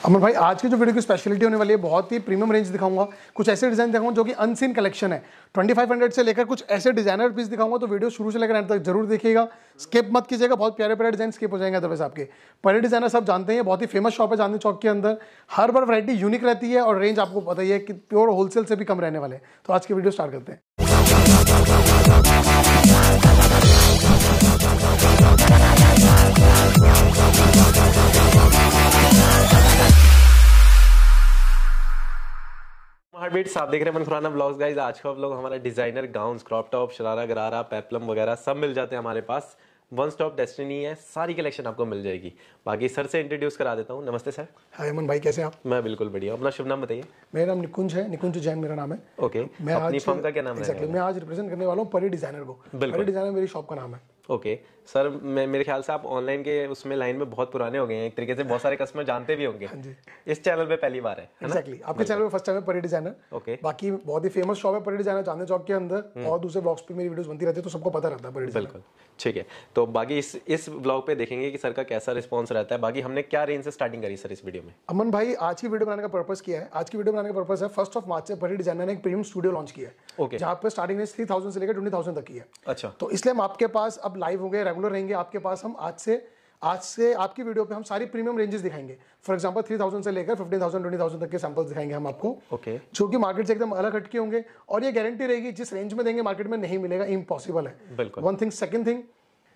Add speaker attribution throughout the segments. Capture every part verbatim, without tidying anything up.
Speaker 1: अमन भाई, आज की जो वीडियो की स्पेशलिटी होने वाली है, बहुत ही प्रीमियम रेंज दिखाऊंगा। कुछ ऐसे डिजाइन दिखाऊंगा जो कि अनसीन कलेक्शन है। पच्चीस सौ से लेकर कुछ ऐसे डिजाइनर पीस दिखाऊंगा, तो वीडियो शुरू से लेकर एंड तक जरूर देखिएगा, स्किप मत कीजिएगा। बहुत प्यारे प्यारे डिजाइन स्किप हो जाएंगे अदरवाइज आपके। परे डिजाइनर सब जानते हैं, बहुत ही फेमस शॉप है चांदनी चौक के अंदर। हर बार वैरायटी यूनिक रहती है और रेंज आपको पता ही है कि प्योर होलसेल से भी कम रहने वाले हैं। तो आज की वीडियो स्टार्ट करते हैं।
Speaker 2: हार्टबीट्स, आप देख रहे हैं मन खुराना ब्लॉग्स गाइस। आज का व्लॉग हमारा designer gowns, crop top, sharara, gharara, peplum वगैरह सब मिल जाते हैं हमारे पास। वन स्टॉप डेस्टिनी है, सारी कलेक्शन आपको मिल जाएगी। बाकी सर से इंट्रोड्यूस करा देता हूँ। नमस्ते सर।
Speaker 1: हाय अमन भाई, कैसे हैं आप?
Speaker 2: मैं बिल्कुल बढ़िया। अपना शुभ नाम बताइए।
Speaker 1: मेरा नाम निकुंज है, निकुंज जैन मेरा नाम है।
Speaker 2: ओके,
Speaker 1: मैं
Speaker 2: अपनी
Speaker 1: आज
Speaker 2: फर्म का क्या नाम है?
Speaker 1: एग्जैक्टली मैं आज रिप्रेजेंट करने वाला हूँ परी डिजाइनर को। परी डिजाइनर मेरी शॉप का नाम है।
Speaker 2: ओके सर, मैं मेरे ख्याल से आप ऑनलाइन के उसमें लाइन में बहुत पुराने हो गए हैं, एक तरीके से बहुत सारे कस्टमर जानते भी होंगे। इस चैनल पे पहली बार है
Speaker 1: एग्जैक्टली आपके चैनल पे फर्स्ट टाइम है परी डिजाइनर।
Speaker 2: ओके,
Speaker 1: बाकी बहुत ही फेमस शॉप है परी डिजाइनर चांदनी चौक के अंदर, और दूसरे ब्लॉग्स पे मेरी वीडियोस बनती रहती है, तो सबको पता रहता है परी डिजाइनर।
Speaker 2: बिल्कुल ठीक है। तो बाकी इस इस ब्लॉग पे देखेंगे कि सर का कैसा रिस्पांस रहता है। बाकी हमने क्या रेंज से स्टार्टिंग करी सर इस वीडियो में?
Speaker 1: अमन भाई, आज की वीडियो बनाने का पर्पस क्या है? आज की वीडियो बनाने का पर्पस है फर्स्ट ऑफ मार्च से परी डिजाइनर ने एक प्रीमियम स्टूडियो लॉन्च किया है।
Speaker 2: ओके,
Speaker 1: जहाँ पे स्टार्टिंग रेंज थ्री थाउजेंड से लेकर ट्वेंटी थाउजेंड तक की है।
Speaker 2: अच्छा,
Speaker 1: तो इसलिए हम आपके पास अब लाइव होंगे, रेगुलर रहेंगे आपके पास। हम आज से आज से आपकी वीडियो पे हम सारी प्रीमियम रेंजेस दिखाएंगे। फॉर एग्जांपल थ्री थाउजेंड से लेकर फिफ्टीन थाउजेंड ट्वेंटी थाउजेंड तक के सैंपल्स दिखाएंगे हम आपको।
Speaker 2: ओके,
Speaker 1: जो कि मार्केट से एकदम अलग हटके होंगे, और ये गारंटी रहेगी जिस रेंज में देंगे मार्केट में नहीं मिलेगा, इम्पॉसिबल है।
Speaker 2: बिल्कुल।
Speaker 1: One thing. सेकंड थिंग,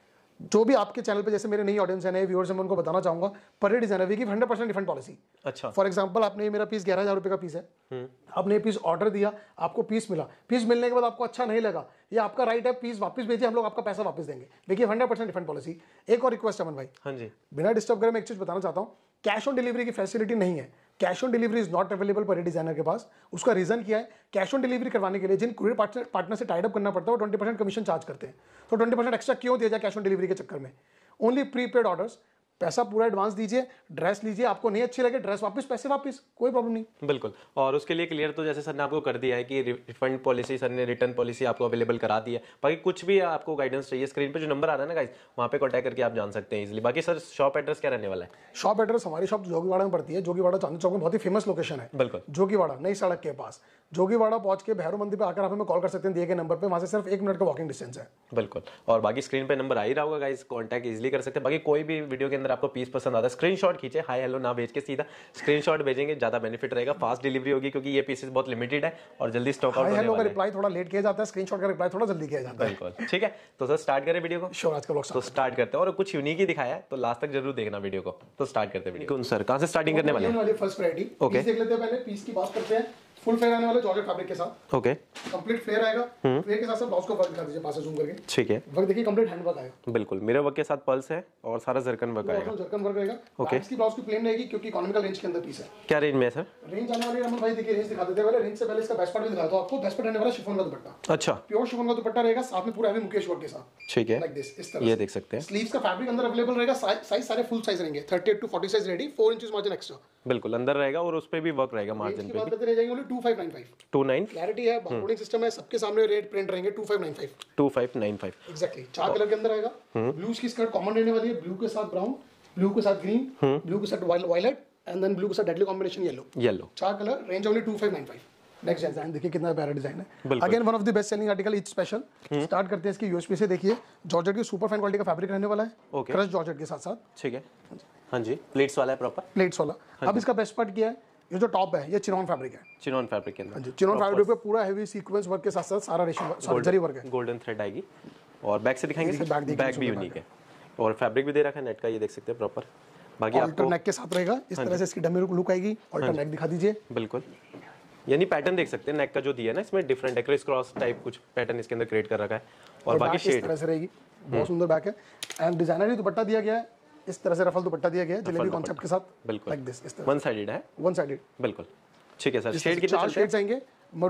Speaker 1: जो भी आपके चैनल पे जैसे मेरे नई ऑडियंस है, नए व्यूअर्स हैं, मैं उनको बताना चाहूंगा परी डिजाइनर वी की हंड्रेड परसेंट डिफरेंट पॉलिसी।
Speaker 2: अच्छा,
Speaker 1: फॉर एग्जांपल आपने ये मेरा पीस ग्यारह हजार रुपए का पीस है, आपने ये पीस ऑर्डर दिया, आपको पीस मिला, पीस मिलने के बाद आपको अच्छा नहीं लगा, ये आपका राइट है, पीस वापस भेजिए, हम लोग आपका पैसा वापस देंगे। देखिए हंड्रेड परसेंट डिफरेंट पॉलिसी। एक और रिक्वेस्ट अमन भाई,
Speaker 2: हाँ जी,
Speaker 1: बिना डिस्टर्ब करे मैं एक चीज बताना चाहता हूँ, कैश ऑन डिलीवरी की फैसिलिटी नहीं है। Cash on delivery is not available Pari designer के पास। उसका रीजन क्या है? कैश ऑन डिलीवरी करवाने के लिए जिन कुरियर पार्टनर पार्टनर से टाइड अप करना पड़ता है, वो ट्वेंटी परसेंट कमीशन चार्ज करते हैं। तो ट्वेंटी परसेंट एक्स्ट्रा क्यों दिया जाए कैश ऑन डिलीवरी के चक्कर में? ओनली प्रीपेड ऑर्डर्स, पैसा पूरा एडवांस दीजिए, ड्रेस लीजिए, आपको नहीं अच्छी लगे ड्रेस वापस, पैसे वापस, कोई प्रॉब्लम नहीं।
Speaker 2: बिल्कुल। और उसके लिए क्लियर तो जैसे सर ने आपको कर दिया है कि रिफंड पॉलिसी, सर ने रिटर्न पॉलिसी आपको अवेलेबल करा दी है। बाकी कुछ भी आपको गाइडेंस चाहिए, स्क्रीन पे जो नंबर आ रहा है ना गाइस, वहाँ पे कॉन्टैक्ट करके आप जान सकते हैं इजीली। बाकी सर शॉप एड्रेस क्या रहने वाला है?
Speaker 1: शॉप एड्रेस हमारी शॉप जोगीवाड़ा में पड़ती है। जोगीवाड़ा चांदनी चौक में बहुत ही फेमस लोकेशन है।
Speaker 2: बिल्कुल,
Speaker 1: जोगीवाड़ा नई सड़क के पास। जोगीवाड़ा पहुंच के भैरव मंदिर पे आकर आप हमें कॉल कर सकते हैं दिए गए नंबर पे, वहां से सिर्फ एक मिनट का वॉकिंग डिस्टेंस है।
Speaker 2: बिल्कुल। और बाकी स्क्रीन पे नंबर आ ही रहा होगा गाइस, कांटेक्ट इजीली कर सकते हैं। बाकी कोई भी वीडियो के अंदर आपको पीस पसंद आता है, स्क्रीनशॉट खींचे, हाय हेलो ना भेज के सीधा स्क्रीनशॉट भेजेंगे, ज्यादा बेनिफिट रहेगा। फास्ट डिलीवरी होगी क्योंकि ये पीसेस बहुत लिमिटेड है और जल्दी स्टॉक आउट होने
Speaker 1: हेलो
Speaker 2: वाला
Speaker 1: का
Speaker 2: है।
Speaker 1: रिप्लाई थोड़ा लेट किया जाता है, स्क्रीनशॉट का रिप्लाई थोड़ा जल्दी किया जाता है।
Speaker 2: बिल्कुल ठीक है। तो सर स्टार्ट करें वीडियो को?
Speaker 1: श्योर, आज का व्लॉग
Speaker 2: तो स्टार्ट करते हैं। और कुछ यूनिक ही दिखाया है, तो लास्ट तक जरूर देखना वीडियो को। तो स्टार्ट करते हैं वीडियो। सर कहां से स्टार्टिंग करने वाले हैं?
Speaker 1: फर्स्ट वैरायटी
Speaker 2: ओके,
Speaker 1: देख लेते हैं। पहले पीस की बात करते हैं। फुल फ्लेयर आने वाले जॉर्जेट फैब्रिक के साथ।
Speaker 2: ओके,
Speaker 1: कंप्लीट फ्लेयर आएगा। फ्लेयर के साथ साथ ब्लाउज को वर्क दिखा दीजिए पास से जूम करके।
Speaker 2: ठीक है।
Speaker 1: वर्क देखिए, कंप्लीट हैंड वर्क आएगा।
Speaker 2: बिल्कुल, मेरे वर्क के साथ पल्स है और सारा जरकन वर्क आएगा।
Speaker 1: जरकन वर्क रहेगा।
Speaker 2: ओके,
Speaker 1: इसकी ब्लाउज की प्लेन रहेगी क्योंकि इकोनॉमिकल रेंज के अंदर पीस है।
Speaker 2: क्या रेंज में है सर?
Speaker 1: रेंज आने वाली है अमन भाई, देखिए रेंज दिखा देते हैं। पहले रेंज से पहले इसका बेस्ट पार्ट भी दिखाता हूं आपको। बेस्ट पार्ट रहने वाला शिफॉन का दुपट्टा।
Speaker 2: अच्छा,
Speaker 1: प्योर शिफॉन का दुपट्टा रहेगा, साथ में पूरा हैवी मुकेश वर्क के साथ।
Speaker 2: ठीक है,
Speaker 1: लाइक दिस, इस तरह
Speaker 2: ये
Speaker 1: से
Speaker 2: देख सकते हैं।
Speaker 1: स्लीव्स का फैब्रिक अंदर अवेलेबल रहेगा। साइज सारे फुल साइज रहेंगे, thirty eight to forty size ready, four inches margin extra.
Speaker 2: बिल्कुल अंदर रहेगा और उस पे भी वर्क रहेगा मार्जिन पे।
Speaker 1: बात करते रह जाएंगे only two five nine five.
Speaker 2: Two nine
Speaker 1: clarity है, बारकोडिंग सिस्टम है, सबके सामने रेट प्रिंट रहेंगे two five nine five.
Speaker 2: Two five nine five
Speaker 1: exactly. चार कलर के अंदर आएगा। ब्लू की स्कर्ट कॉमन रहने वाली है, ब्लू के साथ ब्राउन, ब्लू के साथ ग्रीन, ब्लू के साथ वायलेट, एंड देन ब्लू के साथ डेडली कॉम्बिनेशन येलो।
Speaker 2: येलो,
Speaker 1: चार colour, range only two five nine five. Next design देखिए, कितना प्यारा डिजाइन है। Again one of the best selling article, each special. Start करते हैं इसकी यूएसपी से। देखिए जॉर्जेट की सुपर फाइन क्वालिटी का फैब्रिक रहने वाला है।
Speaker 2: ओके,
Speaker 1: क्रश जॉर्जेट के साथ साथ।
Speaker 2: ठीक है, हाँ जी, प्लेट्स वाला है प्रॉपर।
Speaker 1: प्लेट्स वाला। अब इसका बेस्ट पार्ट क्या है? ये जो टॉप है ये चिनॉन फैब्रिक है।
Speaker 2: चिनॉन फैब्रिक के अंदर,
Speaker 1: चिनॉन फैब्रिक पे पूरा हेवी सीक्वेंस वर्क के साथ साथ सारा रेशम सॉरी जरी वर्क है।
Speaker 2: गोल्डन थ्रेड आएगी। और बैक से दिखाएंगे, बैक भी यूनिक है और फैब्रिक भी दे रखा है नेट का, ये देख सकते हैं प्रॉपर। बाकी आपको
Speaker 1: नेक के साथ रहेगा, इस तरह से इसकी डमी लुक आएगी। ऑल्टर नेक दिखा दीजिए।
Speaker 2: बिल्कुल, यानी पैटर्न देख सकते हैं नेक का जो दिया है ना, इसमें डिफरेंट है, क्रिस क्रॉस टाइप कुछ पैटर्न इसके अंदर क्रिएट कर रखा है। और बाकी शेड
Speaker 1: इस तरह से रहेगी, बहुत सुंदर बैक है। एंड डिजाइनर ही दुपट्टा दिया गया है, इस तरह से रफल दुपट्टा दिया गया है जलेबी कॉन्सेप्ट के साथ।
Speaker 2: बिल्कुल,
Speaker 1: लाइक दिस, इस तरह
Speaker 2: वन साइडेड है।
Speaker 1: One sided.
Speaker 2: बिल्कुल, ठीक है सर। शेड कितने
Speaker 1: चार शेड्स आएंगे, maroon,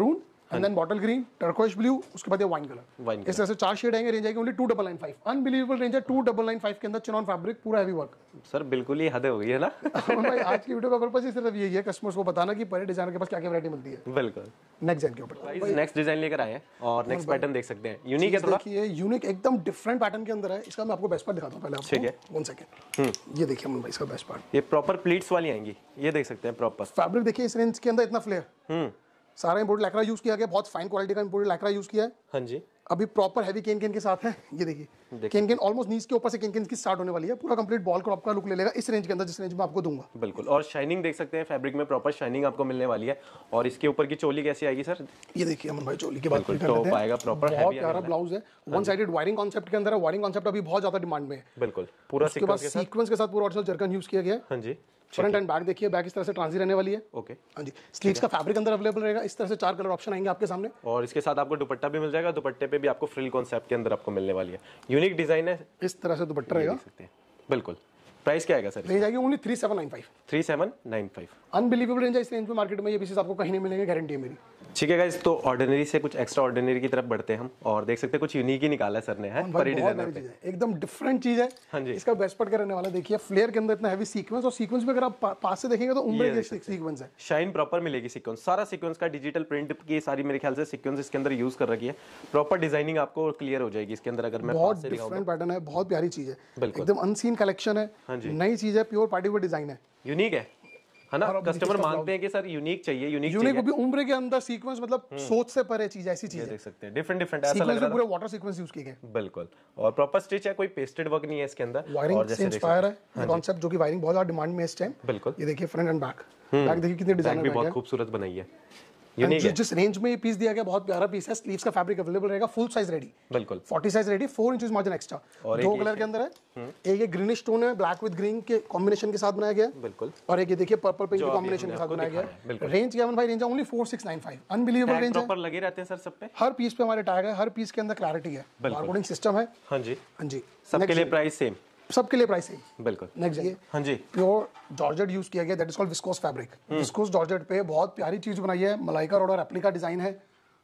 Speaker 1: and then bottle green, turquoise blue, उसके बाद ये वाइन कलर।
Speaker 2: वाइन
Speaker 1: इस तरह से चार शेड आएंगे, रेंज आएगी only two double nine five. Unbelievable range है, टू डबल नाइन फाइव के अंदर चिनॉन फैब्रिक, पूरा हैवी वर्क।
Speaker 2: सर बिल्कुल ही हद हो गई है ना।
Speaker 1: भाई आज की वीडियो का पर्पस ही सिर्फ यही है, कस्टमर्स को बताना कि परे डिजाइनर के पास क्या क्या वैरायटी मिलती है।
Speaker 2: बिल्कुल।
Speaker 1: नेक्स्ट डिजाइन के ऊपर
Speaker 2: नेक्स्ट डिजाइन लेकर आए हैं और नेक्स्ट पैटर्न देख सकते हैं, यूनिक है थोड़ा।
Speaker 1: देखिए यूनिक एकदम डिफरेंट पैटर्न के अंदर है। इसका मैं आपको बेस्ट पार्ट दिखाता हूं पहले आपको।
Speaker 2: ठीक है।
Speaker 1: One second. ये देखिए अमन भाई इसका बेस्ट पार्ट।
Speaker 2: ये प्रॉपर प्लीट्स वाली आएंगी, ये देख सकते हैं प्रॉपर
Speaker 1: फैब्रिक देखिए इस रेंज के अंदर इतना फ्लेयर।
Speaker 2: हम्म
Speaker 1: सारा इंपोर्टेड लैक्रा यूज किया गया, बहुत फाइन क्वालिटी का इंपोर्टेड लैक्रा यूज किया है।
Speaker 2: हाँ जी।
Speaker 1: अभी प्रॉपर हैवी केन केन के साथ है। ये देखिए केन केन ऑलमोस्ट नीज के ऊपर से केन केन की स्टार्ट होने वाली है। पूरा कंप्लीट बॉल क्रॉप का लुक ले लेगा इस रेंज के अंदर, जिस रेंज में आपको दूंगा।
Speaker 2: बिल्कुल। और शाइनिंग देख सकते हैं, फैब्रिक में प्रॉपर शाइनिंग आपको मिलने वाली है। और इसके ऊपर की चोली कैसी आएगी सर?
Speaker 1: ये देखिए अमन भाई चोली की बात कर लेते
Speaker 2: टॉप आएगा प्रॉपर,
Speaker 1: बहुत प्यारा ब्लाउज है। वन साइडेड वायरिंग कॉन्सेप्ट के अंदर है। वायरिंग कॉन्सेप्ट अभी बहुत ज्यादा डिमांड में है।
Speaker 2: बिल्कुल पूरा
Speaker 1: सीक्वेंस के साथ सीक्वेंस के साथ पूरा ओरिजिनल जरकन यूज किया गया है।
Speaker 2: हाँ जी।
Speaker 1: फ्रंट एंड बैक देखिए, बैक इस तरह से ट्रांसी रहने वाली है।
Speaker 2: ओके।
Speaker 1: हाँ जी। स्लीव्स का फैब्रिक अंदर अवेलेबल रहेगा। इस तरह से चार कलर ऑप्शन आएंगे आपके सामने।
Speaker 2: और इसके साथ आपको दुपट्टा भी मिल जाएगा। दुपट्टे पे भी आपको फ्रिल कॉन्सेप्ट के अंदर आपको मिलने वाली है। यूनिक डिजाइन है,
Speaker 1: इस तरह से दुपट्टा रहेगा।
Speaker 2: देख सकते हैं। बिल्कुल। प्राइस क्या आएगा सर?
Speaker 1: रेंज आएगी only three seven nine five.
Speaker 2: Three seven nine five.
Speaker 1: Unbelievable range है इस रेंज में। मार्केट में ये पीसेस आपको कहीं नहीं मिलेंगे, गारंटी है मेरी।
Speaker 2: ठीक है गाइस, तो ऑर्डिनरी से कुछ एक्स्ट्रा ऑर्डिनरी की तरफ बढ़ते हैं हम। और देख सकते हैं कुछ यूनिक ही निकाला है सर ने, है परी डिजाइनर पे।
Speaker 1: एकदम डिफरेंट चीज है।
Speaker 2: हाँ जी।
Speaker 1: इसका बेस्ट पार्ट क्या रहने वाला है, देखिए फ्लेयर के अंदर इतना हैवी सीक्वेंस, और सीक्वेंस भी अगर आप पा, पास से देखेंगे तो उम्र के सीक्वेंस है।
Speaker 2: शाइन प्रॉपर मिलेगी। सीक्वेंस सारा सीक्वेंस का डिजिटल प्रिंट की सारी मेरे ख्याल से सीक्वेंस इसके अंदर यूज कर रखी है। प्रॉपर डिजाइनिंग आपको क्लियर हो जाएगी इसके अंदर। अगर मैं
Speaker 1: बहुत डिफरेंट पैटर्न है, बहुत प्यारी चीज है,
Speaker 2: बिल्कुल।
Speaker 1: एकदम अनसीन कलेक्शन है, नई चीज है, प्योर पार्टी वेयर डिजाइन है,
Speaker 2: यूनिक है है ना। कस्टमर मांगते हैं कि सर यूनिक चाहिए, यूनिक
Speaker 1: यूनिक वो भी उम्र के अंदर सीक्वेंस, मतलब सोच से परे चीज, ऐसी चीज है।
Speaker 2: देख सकते हैं डिफरेंट डिफरेंट ऐसा लग रहा है
Speaker 1: पूरे वाटर सीक्वेंस यूज किए गए।
Speaker 2: बिल्कुल। और प्रॉपर स्टिच है, कोई पेस्टेड वर्क नहीं है इसके अंदर।
Speaker 1: वायरिंग से इंस्पायर है कॉन्सेप्ट, जो कि वायरिंग बहुत ज्यादा डिमांड में है इस टाइम।
Speaker 2: बिल्कुल।
Speaker 1: ये देखिए फ्रंट एंड बैक, बैक देखिए कितने डिजाइन
Speaker 2: भी बहुत खूबसूरत बनाई है,
Speaker 1: यूनिक है। जिस रेंज में ये पीस दिया गया बहुत प्यारा पीस है। स्लीव्स का फैब्रिक अवेलेबल रहेगा, फुल साइज रेडी।
Speaker 2: बिल्कुल।
Speaker 1: Forty size ready, four inches margin extra. दो कलर के अंदर है। एक ये ग्रीनिश टोन है, ब्लैक विद ग्रीन के कॉम्बिनेशन के साथ बनाया गया है।
Speaker 2: बिल्कुल।
Speaker 1: और एक ये देखिए पर्पल पिंक के कॉम्बिनेशन के साथ बनाया गया है। रेंज क्या है भाई? Range only four six nine five. Unbelievable range है।
Speaker 2: प्रॉपर लगे रहते हैं सर सब पे।
Speaker 1: हर पीस पे हमारे टैग है, हर पीस के अंदर क्लैरिटी है, बारकोडिंग सिस्टम है।
Speaker 2: हाँ जी।
Speaker 1: हाँ जी।
Speaker 2: सबके लिए प्राइस सेम।
Speaker 1: सबके लिए प्राइस सेम।
Speaker 2: बिल्कुल।
Speaker 1: नेक्स्ट ये
Speaker 2: हाँ जी,
Speaker 1: प्योर जॉर्जेट यूज किया गया, that is called viscose fabric. Viscose georgette पे बहुत प्यारी चीज बनाई है। मलाइका रोड और एप्लिका डिजाइन है।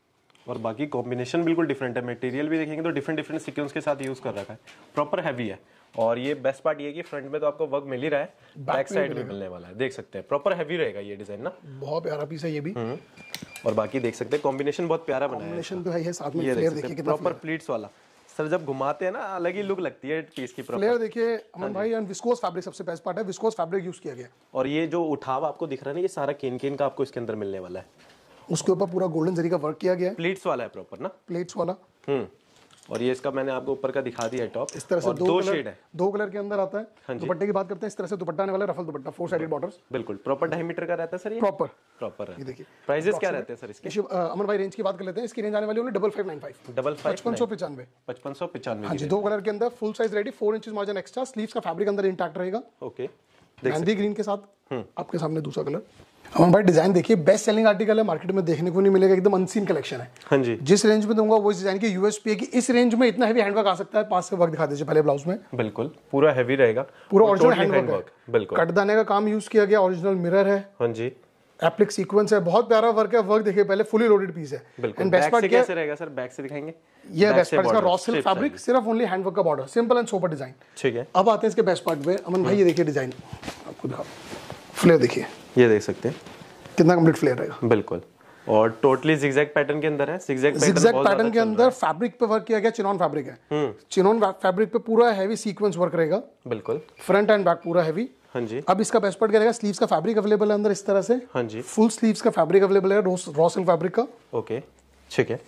Speaker 2: और बाकी कॉम्बिनेशन बिल्कुल डिफरेंट है। मटेरियल भी देखेंगे तो डिफरेंट डिफरेंट सीक्वेंस के साथ यूज कर रखा है। प्रॉपर हैवी है। और ये बेस्ट पार्ट ये है कि फ्रंट में तो आपको वर्क मिल ही रहा है, बैक साइड भी मिलने वाला है। देख सकते हैं प्रॉपर हैवी रहेगा ये डिजाइन ना।
Speaker 1: बहुत प्यारा पीस है ये भी।
Speaker 2: और बाकी देख सकते हैं कॉम्बिनेशन बहुत प्यारा बनाया है।
Speaker 1: कॉम्बिनेशन तो है ये, साथ में
Speaker 2: ये
Speaker 1: फ्लेयर
Speaker 2: देख
Speaker 1: देखिए
Speaker 2: सकते
Speaker 1: कितना
Speaker 2: प्रॉपर प्लीट्स वाला। सर जब घुमाते हैं ना अलग ही लुक लगती है पीस की।
Speaker 1: फ्लेयर देखिए अमन भाई, एंड विस्कोस फैब्रिक सबसे बेस्ट पार्ट है। विस्कोस फैब्रिक यूज किया गया।
Speaker 2: और ये जो उठाव आपको दिख रहा है ना, ये सारा केन केन का आपको इसके अंदर मिलने वाला है।
Speaker 1: उसके ऊपर पूरा गोल्डन जरी का वर्क किया गया है।
Speaker 2: प्लीट्स वाला है प्रॉपर ना,
Speaker 1: प्लेट्स वाला।
Speaker 2: हम्म। और ये इसका मैंने आपको ऊपर का दिखा दिया है टॉप।
Speaker 1: इस तरह से
Speaker 2: और
Speaker 1: दो,
Speaker 2: दो
Speaker 1: कलर,
Speaker 2: शेड है,
Speaker 1: दो कलर के अंदर आता है।
Speaker 2: हाँ जी।
Speaker 1: दुपट्टे की बात करते हैं, इस तरह से दुपट्टा आने वाला है, ruffle dupatta, four sided borders.
Speaker 2: बिल्कुल प्रॉपर ढाई मीटर का रहता है सर ये।
Speaker 1: प्रॉपर
Speaker 2: प्रॉपर है।
Speaker 1: ये देखिए
Speaker 2: प्राइसेस क्या रहते हैं सर इसके?
Speaker 1: इशू- अ, अमन भाई रेंज की बात कर लेते हैं। इसकी रेंज आने वाली है double five nine five,
Speaker 2: double five
Speaker 1: पचपन सौ पचानवे।
Speaker 2: पचपन सौ पचानवे।
Speaker 1: हाँ जी। दो कलर के अंदर, full size ready, four inches margin extra. Sleeves का फैब्रिक अंदर इंटैक्ट रहेगा।
Speaker 2: ओके।
Speaker 1: मेहंदी ग्रीन के साथ आपके सामने दूसरा कलर। अमन भाई डिजाइन देखिए, बेस्ट सेलिंग आर्टिकल है, मार्केट में देखने को नहीं मिलेगा, एकदम अनसीन कलेक्शन है।
Speaker 2: हाँ जी।
Speaker 1: जिस रेंज में दूंगा वो इस डिजाइन की यूएसपी है कि इस रेंज में इतना हैवी हैंडवर्क आ सकता है। पास से वर्क दिखा दीजिए पहले ब्लाउज में।
Speaker 2: बिल्कुल पूरा हैवी रहेगा,
Speaker 1: पूरा ओरिजिनल हैंडवर्क है।
Speaker 2: बिल्कुल।
Speaker 1: कटदाने का काम यूज किया गया, ओरिजिनल मिरर है,
Speaker 2: हाँ जी।
Speaker 1: एप्लिक सीक्वेंस है, बहुत प्यारा वर्क है। वर्क देखिए पहले, फुली लोडेड पीस है।
Speaker 2: बिल्कुल। बैक से कैसे रहेगा सर? बैक से दिखाएंगे।
Speaker 1: ये बेस्ट पार्ट इसका रॉ सिल्क फैब्रिक, सिर्फ ओनली हैंडवर्क का border, simple and sober design.
Speaker 2: ठीक है।
Speaker 1: अब आते हैं इसके बेस्ट पार्ट पे। अमन भाई ये देखिए डिजाइन, आपको दिखाओ फ्लेयर देखिए,
Speaker 2: ये देख सकते हैं
Speaker 1: कितना कंप्लीट फ्लेयर रहेगा।
Speaker 2: बिल्कुल। और टोटली जिगजैग पैटर्न के अंदर है। जिगजैग
Speaker 1: जिगजैग पैटर्न के अंदर फैब्रिक पे वर्क किया गया, चिनॉन फैब्रिक है। चिनॉन फैब्रिक पे पूरा हैवी सीक्वेंस वर्क रहेगा।
Speaker 2: बिल्कुल।
Speaker 1: फ्रंट एंड बैक पूरा हैवी।
Speaker 2: हाँ जी।
Speaker 1: अब इसका बेस्ट पार्ट क्या रहेगा, स्लीव्स का फैब्रिक अवेलेबल है अंदर इस तरह से।
Speaker 2: हाँ जी।
Speaker 1: फुल स्लीव्स का फैब्रिक अवेलेबल है, रॉ सिल्क फैब्रिक का।
Speaker 2: ओके ठीक है।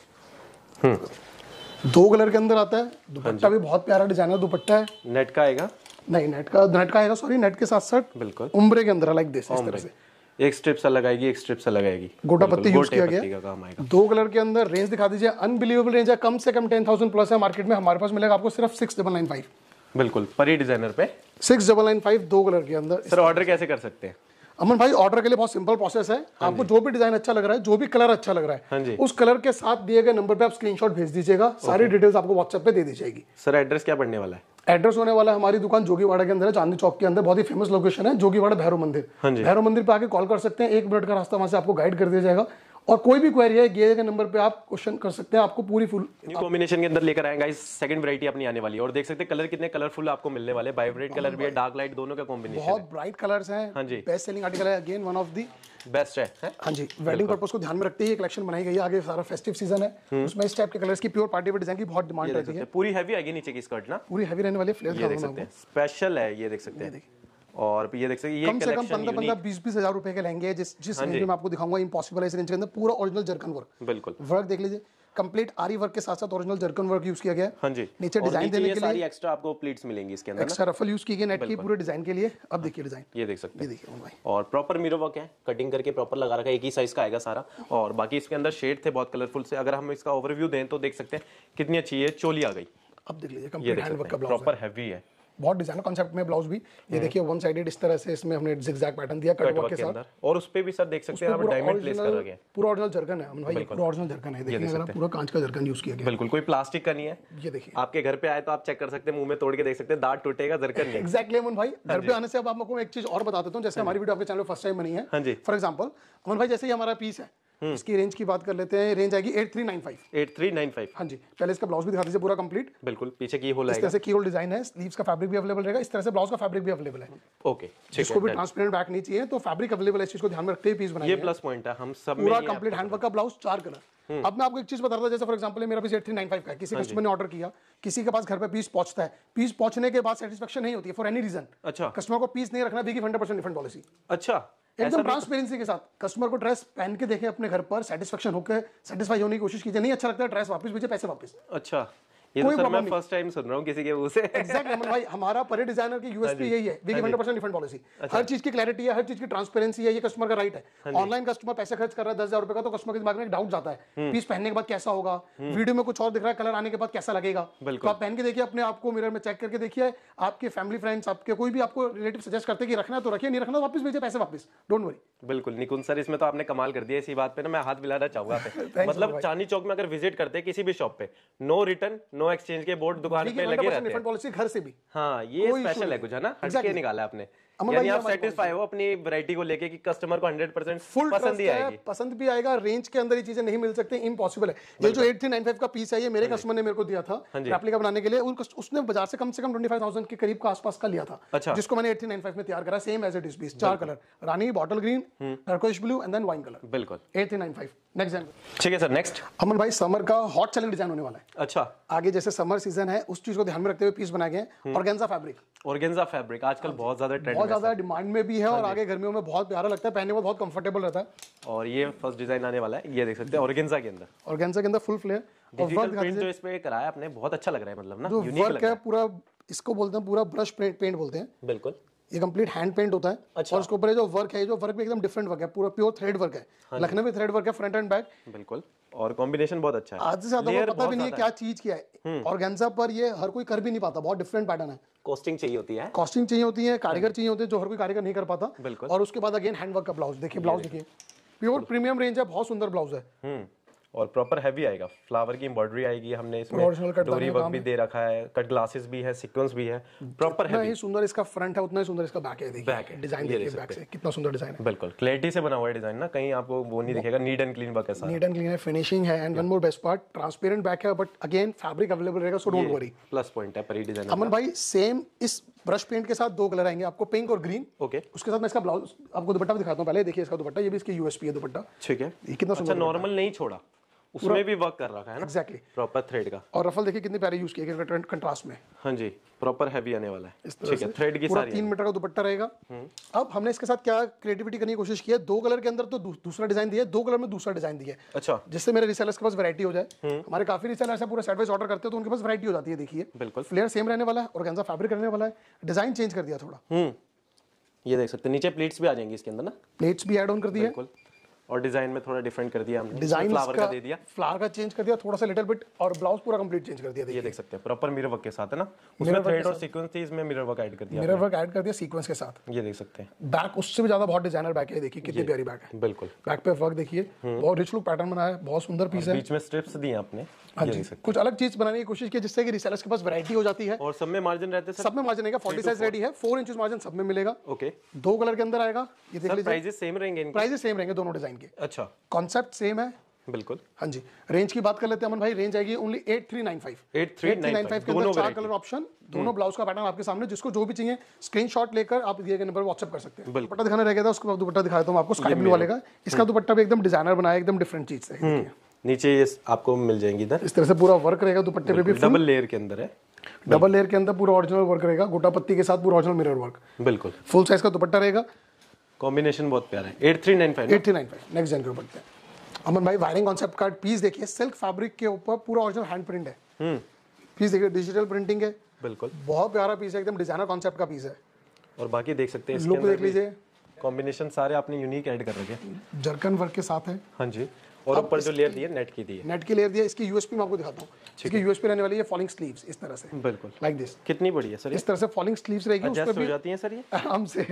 Speaker 2: हम्म।
Speaker 1: दो कलर के अंदर आता है। दुपट्टा भी बहुत प्यारा डिजाइनर दुपट्टा है।
Speaker 2: नेट का आएगा?
Speaker 1: नहीं, नेट का नेट का आएगा, सॉरी, नेट के साथ साथ
Speaker 2: बिल्कुल
Speaker 1: उम्ब्रे के अंदर लाइक दिस, इस तरह से
Speaker 2: एक स्ट्रिप सा लगाएगी, एक स्ट्रिप सा लगाएगी।
Speaker 1: गोटा पत्ती यूज किया गया।
Speaker 2: का काम आएगा।
Speaker 1: दो कलर के अंदर। रेंज दिखा दीजिए, अनबिलीवेबल रेंज है, कम से कम टेन थाउजेंड प्लस है। मार्केट में हमारे पास मिलेगा आपको सिर्फ सिक्स डबल नाइन फाइव।
Speaker 2: बिल्कुल परी डिजाइनर पे
Speaker 1: सिक्स डबल नाइन फाइव, दो कलर के अंदर।
Speaker 2: सर ऑर्डर कैसे कर सकते हैं?
Speaker 1: अमन भाई ऑर्डर के लिए बहुत सिंपल प्रोसेस है। आपको जो भी डिजाइन अच्छा लग रहा है, जो भी कलर अच्छा लग रहा
Speaker 2: हाँ जी।
Speaker 1: है, उस कलर के साथ दिए गए नंबर पे आप स्क्रीनशॉट भेज दीजिएगा। सारी डिटेल्स आपको व्हाट्सएप पे दे दी जाएगी।
Speaker 2: सर एड्रेस क्या पड़ने वाला है?
Speaker 1: एड्रेस होने वाला है हमारी दुकान जोगीवाड़ा के अंदर है, चांदनी चौक के अंदर। बहुत ही फेमस लोकेशन है जोगीवाड़ा भैरव मंदिर।
Speaker 2: हाँ जी।
Speaker 1: भैरव मंदिर पे आके कॉल कर सकते हैं, एक मिनट का रास्ता वहां से आपको गाइड कर दिया जाएगा। और कोई भी क्वेरी है ये के नंबर पे आप क्वेश्चन कर सकते हैं, आपको पूरी फुल
Speaker 2: न्यू कॉम्बिनेशन के अंदर लेकर आएगा इस सेकंड वैरायटी अपनी आने वाली है। और देख सकते हैं कलर कितने कलरफुल आपको मिलने वाले, वाइब्रेंट कलर भी है, डार्क लाइट दोनों का कॉम्बिनेशन
Speaker 1: बहुत ब्राइट कलर्स हैं।
Speaker 2: हाँ जी,
Speaker 1: बेस्ट सेलिंग आर्टिकल है, again one of the
Speaker 2: best है, है?
Speaker 1: हाँ जी, वेडिंग पर्पस को ध्यान में रखते ही कलेक्शन बनाई गई है। आगे सारा फेस्टिव सीजन है, उसमें इस टाइप के कलर्स की प्योर पार्टी वेयर डिजाइन की बहुत डिमांड रहती है।
Speaker 2: पूरी हैवी आएगी नीचे की स्कर्ट ना,
Speaker 1: पूरी हैवी रहने वाली फ्लेयर
Speaker 2: ये देख सकते हैं, स्पेशल है, ये देख सकते हैं। और ये देख सकते हैं, ये
Speaker 1: कम से कम पंद्रह पंद्रह बीस बीस हजार रुपए के लहंगे जिस जिस रेंज में आपको दिखाऊंगा इम्पॉसिबल है इस रेंज के अंदर। पूरा ओरिजिनल जर्कन वर्क,
Speaker 2: बिल्कुल
Speaker 1: वर्क देख लीजिए, कंप्लीट आरी वर्क के साथ साथ ओरिजिनल जर्कन वर्क यूज किया गया है।
Speaker 2: हाँ जी,
Speaker 1: नीचे डिजाइन देने के लिए
Speaker 2: एक्स्ट्रा आपको प्लीट्स मिलेंगी इसके अंदर,
Speaker 1: एक्स्ट्रा रफल यूज की गई नेट की पूरे डिजाइन के लिए। अब देखिए डिजाइन,
Speaker 2: ये देख सकते हैं,
Speaker 1: ये देखिए भाई,
Speaker 2: और प्रॉपर मिरर वर्क है, कटिंग करके प्रॉपर लगा रखा है, एक ही साइज का आएगा सारा। और बाकी इसके अंदर शेड थे बहुत कलरफुल से। अगर हम इसका ओवरव्यू दें तो देख सकते हैं कितनी अच्छी है, चोली आ गई।
Speaker 1: अब देख लीजिए कंप्लीट हैंड वर्क का ब्लाउज,
Speaker 2: प्रॉपर हैवी है,
Speaker 1: बहुत डिजाइन कॉन्सेप्ट में ब्लाउज भी। ये देखिए वन साइडेड इस तरह से इसमें हमने जिगजैग पैटर्न दिया कट वर्क के साथ।
Speaker 2: और उस पे भी सर देख सकते हैं आप डायमंड प्लेस करा गया,
Speaker 1: पूरा ओरिजिनल जर्कन है अमन भाई, पूरा ओरिजिनल जर्कन है। देखिए अगर आप पूरा कांच का जर्कन यूज किया गया,
Speaker 2: बिल्कुल कोई प्लास्टिक का नहीं है।
Speaker 1: ये देखिए
Speaker 2: आपके घर पे आए तो आप चेक कर सकते हैं, मुंह में तोड़ के देख सकते हैं, दांत टूटेगा, जर्कन नहीं।
Speaker 1: एक्जैक्टली अमन भाई, घर पे आने से अब आपको एक चीज और बता देता हूँ। जैसे हमारी वीडियो आपके चैनल फर्स्ट टाइम बनी है,
Speaker 2: हाँ जी,
Speaker 1: फॉर एग्जांपल अमन भाई जैसे ही हमारा पीस है, इसकी रेंज की बात कर लेते हैं। रेंज आएगी eight three nine five
Speaker 2: eight three nine five.
Speaker 1: हाँ जी, पहले इसका ब्लाउज भी दिखा दीजिए पूरा कंप्लीट।
Speaker 2: बिल्कुल, पीछे की होल
Speaker 1: इस तरह से की होल डिजाइन है, स्लीव्स का फैब्रिक भी अवेलेबल रहेगा, इस तरह से ब्लाउज का फैब्रिक भी अवेलेबल है।
Speaker 2: ओके,
Speaker 1: जिसको भी ट्रांसपेरेंट बैक नहीं चाहिए तो फैब्रिक अवेलेबल है, इस चीज को ध्यान में रखते हुए पीस बनाइए।
Speaker 2: ये प्लस पॉइंट है, हम सब
Speaker 1: पूरा कंप्लीट हैंडवर्क का ब्लाउज, चार कलर। अब मैं आपको एक चीज बता रहा था, जैसे फॉर एग्जांपल मेरा piece eight three nine five का है, किसी कस्टमर ने ऑर्डर किया, किसी के पास घर पे पीस पहुंचता है, पीस पहुंचने के बाद सेटिस्फेक्शन नहीं होती है फॉर एनी रीजन।
Speaker 2: अच्छा,
Speaker 1: कस्टमर को पीस नहीं रखना, we give hundred percent refund policy.
Speaker 2: अच्छा,
Speaker 1: एकदम ट्रांसपेरेंसी के साथ कस्टमर को ड्रेस पहन के देखे अपने घर पर, सेटिस्फेक्शन होकर सेटिस्फाई होने की कोशिश कीजिए। नहीं अच्छा लगता है ड्रेस वापस भेजिए, पैसे वापस।
Speaker 2: अच्छा, ये तो सर मैं फर्स्ट टाइम सुन रहा हूँ किसी के मुंह से।
Speaker 1: एग्जैक्टली अमन भाई, हमारा परे डिजाइनर की यूएसपी यही है, we give hundred percent refund policy. हर चीज की क्लैरिटी है, हर चीज की ट्रांसपेरेंसी है, ये कस्टमर का राइट है। ऑनलाइन कस्टमर पैसे खर्च कर रहा है दस हजार रुपए का, तो कस्टमर के दिमाग में एक डाउट जाता है, पीस पहनने के बाद कैसा होगा, वीडियो में कुछ और दिख रहा है, कलर आने के बाद कैसा लगेगा। तो आप पहन के देखिए, अपने आप को मिरर में चेक करके देखिए। आपके फैमिली फ्रेंड्स, आपके कोई भी आपको रिलेटिव सजेस्ट करते हैं कि रखना है तो रखिए, नहीं रखना तो वापस भेजिए, पैसे वापस, डोंट वरी।
Speaker 2: बिल्कुल निकुंज सर, इसमें तो आपने कमाल कर दिया। इसी बात पे ना मैं हाथ मिलाना चाहूंगा। मतलब चांदनी चौक में अगर विजिट करते हैं किसी भी शॉप पे, नो रिटर्न नो एक्सचेंज के बोर्ड दुकान पे लगे रहते हैं।
Speaker 1: पॉलिसी घर से भी,
Speaker 2: हाँ ये स्पेशल है कुछ, है ना, हटके निकाला आपने। यानी आप सेटिस्फाई हो अपनी वैरायटी को लेके कि कस्टमर को हंड्रेड परसेंट
Speaker 1: फुल
Speaker 2: पसंद ही आएगी,
Speaker 1: पसंद भी आएगा। रेंज के अंदर ये चीजें नहीं मिल सकती, इम्पॉसिबल है। ये जो एट थ्री नाइन फाइव का पीस है, ये मेरे कस्टमर ने मेरे को दिया था रेप्लिका बनाने के लिए। उसने बाजार से कम से कम ट्वेंटी फाइव थाउजेंड के करीब का आसपास का लिया था।
Speaker 2: अच्छा,
Speaker 1: जिसको मैंने एट थ्री नाइन फाइव में तैयार करा, same as it is piece, चार colour, rani, bottle green, turquoise blue and then wine colour.
Speaker 2: बिल्कुल
Speaker 1: eight three nine five. Next design,
Speaker 2: ठीक है सर, नेक्स्ट
Speaker 1: अमन भाई समर का हॉट सेलिंग डिजाइन होने वाला है।
Speaker 2: अच्छा,
Speaker 1: आगे जैसे समर सीजन है उस चीज को ध्यान में रखते हुए पीस बनाए गए। ऑर्गेन्जा फैब्रिक,
Speaker 2: ऑर्गेन्जा फैब्रिक आजकल बहुत ज्यादा ट्रेंड
Speaker 1: बहुत ज्यादा डिमांड में भी है, और आगे गर्मियों में बहुत प्यारा लगता है, पहनने में बहुत कंफर्टेबल रहता है।
Speaker 2: और ये फर्स्ट डिजाइन आने वाला है, ये देख सकते हैं ऑर्गेन्जा के अंदर,
Speaker 1: ऑर्गेन्जा के अंदर फुल फ्लेयर और
Speaker 2: डिजिटल प्रिंट जो इस पे कराया आपने, बहुत अच्छा लग रहा है। मतलब ना
Speaker 1: जो
Speaker 2: यूनिक
Speaker 1: वर्क है पूरा, इसको बोलते हैं पूरा ब्रश पेंट बोलते हैं।
Speaker 2: बिल्कुल,
Speaker 1: ये कंप्लीट हैंड पेंट होता है।
Speaker 2: अच्छा।
Speaker 1: और उसके ऊपर जो वर्क है, जो वर्क भी एकदम डिफरेंट वर्क है, पूरा प्योर थ्रेड वर्क है, लखनवी थ्रेड वर्क है, फ्रंट एंड बैक।
Speaker 2: बिल्कुल, और कॉम्बिनेशन बहुत अच्छा है।
Speaker 1: आज से ज्यादा पता भी नहीं है क्या चीज क्या है। ऑर्गेन्जा पर ये हर कोई कर भी नहीं पाता, बहुत डिफरेंट पैटर्न है।
Speaker 2: कॉस्टिंग चाहिए होती है,
Speaker 1: कॉस्टिंग चाहिए होती है, कारीगर चाहिए होते हैं, जो हर कोई कारीगर नहीं कर पाता।
Speaker 2: बिल्कुल।
Speaker 1: और उसके बाद अगेन हैंड वर्क का ब्लाउज देखिए, ब्लाउज देखिए प्योर प्रीमियम रेंज है, बहुत सुंदर ब्लाउज है।
Speaker 2: और प्रॉपर हैवी आएगा, फ्लावर की एम्ब्रॉयडरी आएगी, हमने इसमें डोरी वर्क भी दे रखा है, कट ग्लासेस भी है, सीक्वेंस भी है, प्रॉपर
Speaker 1: हैवी। ही सुंदर इसका फ्रंट है, उतना ही सुंदर इसका बैक है। देखिए
Speaker 2: बैक है,
Speaker 1: डिजाइन देखिए बैक से कितना सुंदर डिजाइन है।
Speaker 2: बिल्कुल क्लैरिटी से बना हुआ है डिजाइन ना, कहीं आपको वो नहीं दिखेगा, नीट एंड क्लीन वर्क है सारा,
Speaker 1: नीट एंड क्लीन है, फिनिशिंग है। And one more best part, transparent back है, बट अगेन फैब्रिक अवेलेबल रहेगा, so don't worry.
Speaker 2: Plus point है परी डिजाइन।
Speaker 1: अमन भाई सेम इस ब्रश पेंट के साथ दो कलर आएंगे आपको, पिंक और ग्रीन।
Speaker 2: ओके,
Speaker 1: उसके साथ मैं इसका ब्लाउज आपको दुपट्टा भी दिखाता हूं। पहले देखिए इसका दुपट्टा, ये भी इसकी यूएसपी है दुपट्टा।
Speaker 2: ठीक है,
Speaker 1: ये कितना सुंदर,
Speaker 2: नॉर्मल नहीं छोड़ा, उसमें भी वर्क कर रखा है ना,
Speaker 1: एग्जैक्टली
Speaker 2: प्रॉपर थ्रेड का।
Speaker 1: और रफल देखिए कितने प्यारे यूज किए गए कंट्रास्ट में।
Speaker 2: हाँ जी, प्रॉपर हैवी आने वाला है। ठीक है, थ्रेड की सारी
Speaker 1: तीन मीटर का दुपट्टा रहेगा। अब हमने इसके साथ क्या क्रिएटिविटी करने की कोशिश की है, दो कलर के अंदर तो दूसरा डिजाइन दिया है, दो कलर में दूसरा डिजाइन दिया है।
Speaker 2: अच्छा,
Speaker 1: जिससे मेरे रिसेलर्स के पास वैरायटी हो जाए। हमारे काफी रिसेलर्स है पूरा सेट वाइज ऑर्डर करते हैं, तो उनके पास वैरायटी हो जाती है। देखिए
Speaker 2: बिल्कुल,
Speaker 1: फ्लेयर सेम रहने वाला है, ऑर्गेन्जा फैब्रिक रहने वाला है, डिजाइन चेंज कर दिया थोड़ा।
Speaker 2: हम्म, ये देख सकते हैं, नीचे प्लेट्स भी आ जाएंगी इसके अंदर ना,
Speaker 1: प्लेट्स भी ऐड ऑन कर दिए।
Speaker 2: बिल्कुल, और डिजाइन में थोड़ा डिफरेंट कर दिया हमने,
Speaker 1: डिजाइन
Speaker 2: फ्लावर का दे दिया,
Speaker 1: फ्लावर का चेंज कर दिया थोड़ा सा लिटिल बिट, और ब्लाउज पूरा कंप्लीट चेंज कर दिया।
Speaker 2: ये देख सकते हैं प्रॉपर मिरर वर्क के साथ है ना, उसमें थ्रेड और सीक्वेंस थी, इसमें मिरर वर्क ऐड कर दिया,
Speaker 1: मिरर वर्क ऐड कर दिया सीक्वेंस के साथ।
Speaker 2: ये देख सकते हैं
Speaker 1: बैक उससे भी ज्यादा बहुत डिजाइनर बैक है, देखिए कितनी प्यारी बैक है।
Speaker 2: बिल्कुल,
Speaker 1: बैक पे वर्क देखिए, बहुत रिच लुक पैटर्न बनाया है, बहुत सुंदर पीस है।
Speaker 2: बीच में स्ट्रिप्स दिए आपने,
Speaker 1: हाँ जी, कुछ अलग चीज बनाने की कोशिश की जिससे कि रिसेलर्स के पास वैरायटी हो जाती है।
Speaker 2: और सब में मार्जिन रहते हैं,
Speaker 1: सब में मार्जिन रहेगा, फोर्टी साइज रेडी है, फोर इंचेस मार्जिन सब में मिलेगा।
Speaker 2: ओके,
Speaker 1: दो कलर के अंदर आएगा। ये देख लीजिए,
Speaker 2: प्राइसेस सेम रहेंगे,
Speaker 1: प्राइसेस सेम रहेंगे दोनों डिजाइन डिजाइन के।
Speaker 2: अच्छा,
Speaker 1: कॉन्सेप्ट सेम है
Speaker 2: बिल्कुल।
Speaker 1: हाँ जी। रेंज की बात कर लेते हैं अमन भाई, रेंज आएगी only eight three nine five.
Speaker 2: Eight three nine five
Speaker 1: के अंदर चार कलर ऑप्शन, दोनों ब्लाउज का पैटर्न आपके सामने, जिसको जो भी चाहिए स्क्रीनशॉट लेकर आप दिए गए नंबर पर व्हाट्सएप कर सकते हैं। दुपट्टा दिखाना रह गया था, उसके बाद दुपट्टा दिखाया था आपको स्काई ब्लू वाले का। इसका दुपट्टा भी एकदम डिजाइनर बनाया, एकदम डिफरेंट चीज से। देखिए
Speaker 2: नीचे ये आपको मिल जाएंगी इधर
Speaker 1: इस तरह से पूरा वर्क रहेगा दुपट्टे पे भी,
Speaker 2: डबल लेयर के अंदर है।
Speaker 1: डबल लेयर के अंदर पूरा ओरिजिनल वर्क रहेगा, गोटा पत्ती के साथ पूरा ओरिजिनल मिरर वर्क।
Speaker 2: बिल्कुल
Speaker 1: फुल साइज का दुपट्टा रहेगा।
Speaker 2: कॉम्बिनेशन बहुत प्यारा है। Eight three nine five
Speaker 1: eight three nine five next जन के ऊपर। अमन भाई वायरिंग कॉन्सेप्ट का पीस देखिए, सिल्क फैब्रिक के ऊपर पूरा ओरिजिनल हैंड प्रिंट है। पीस देखिए, डिजिटल प्रिंटिंग है,
Speaker 2: बिल्कुल
Speaker 1: बहुत प्यारा पीस है, एकदम डिजाइनर कॉन्सेप्ट का पीस है।
Speaker 2: और बाकी देख सकते हैं
Speaker 1: लुक देख लीजिए,
Speaker 2: कॉम्बिनेशन सारे आपने यूनिक ऐड कर रखे हैं।
Speaker 1: जरकन वर्क के साथ है।
Speaker 2: हाँ जी। और ऊपर जो लेयर दी है नेट की दी है,
Speaker 1: नेट की लेयर दी है। इसकी यूएसपी मैं आपको दिखाता हूँ। इसकी यूएसपी रहने वाली है फॉलिंग स्लीव्स, इस तरह से,
Speaker 2: बिल्कुल
Speaker 1: लाइक दिस।
Speaker 2: कितनी बड़ी है सर ये?
Speaker 1: इस तरह से फॉलिंग स्लीव्स रहेगी, उस पे
Speaker 2: एडजस्ट हो
Speaker 1: भी
Speaker 2: जाती हैं सर ये
Speaker 1: आराम से।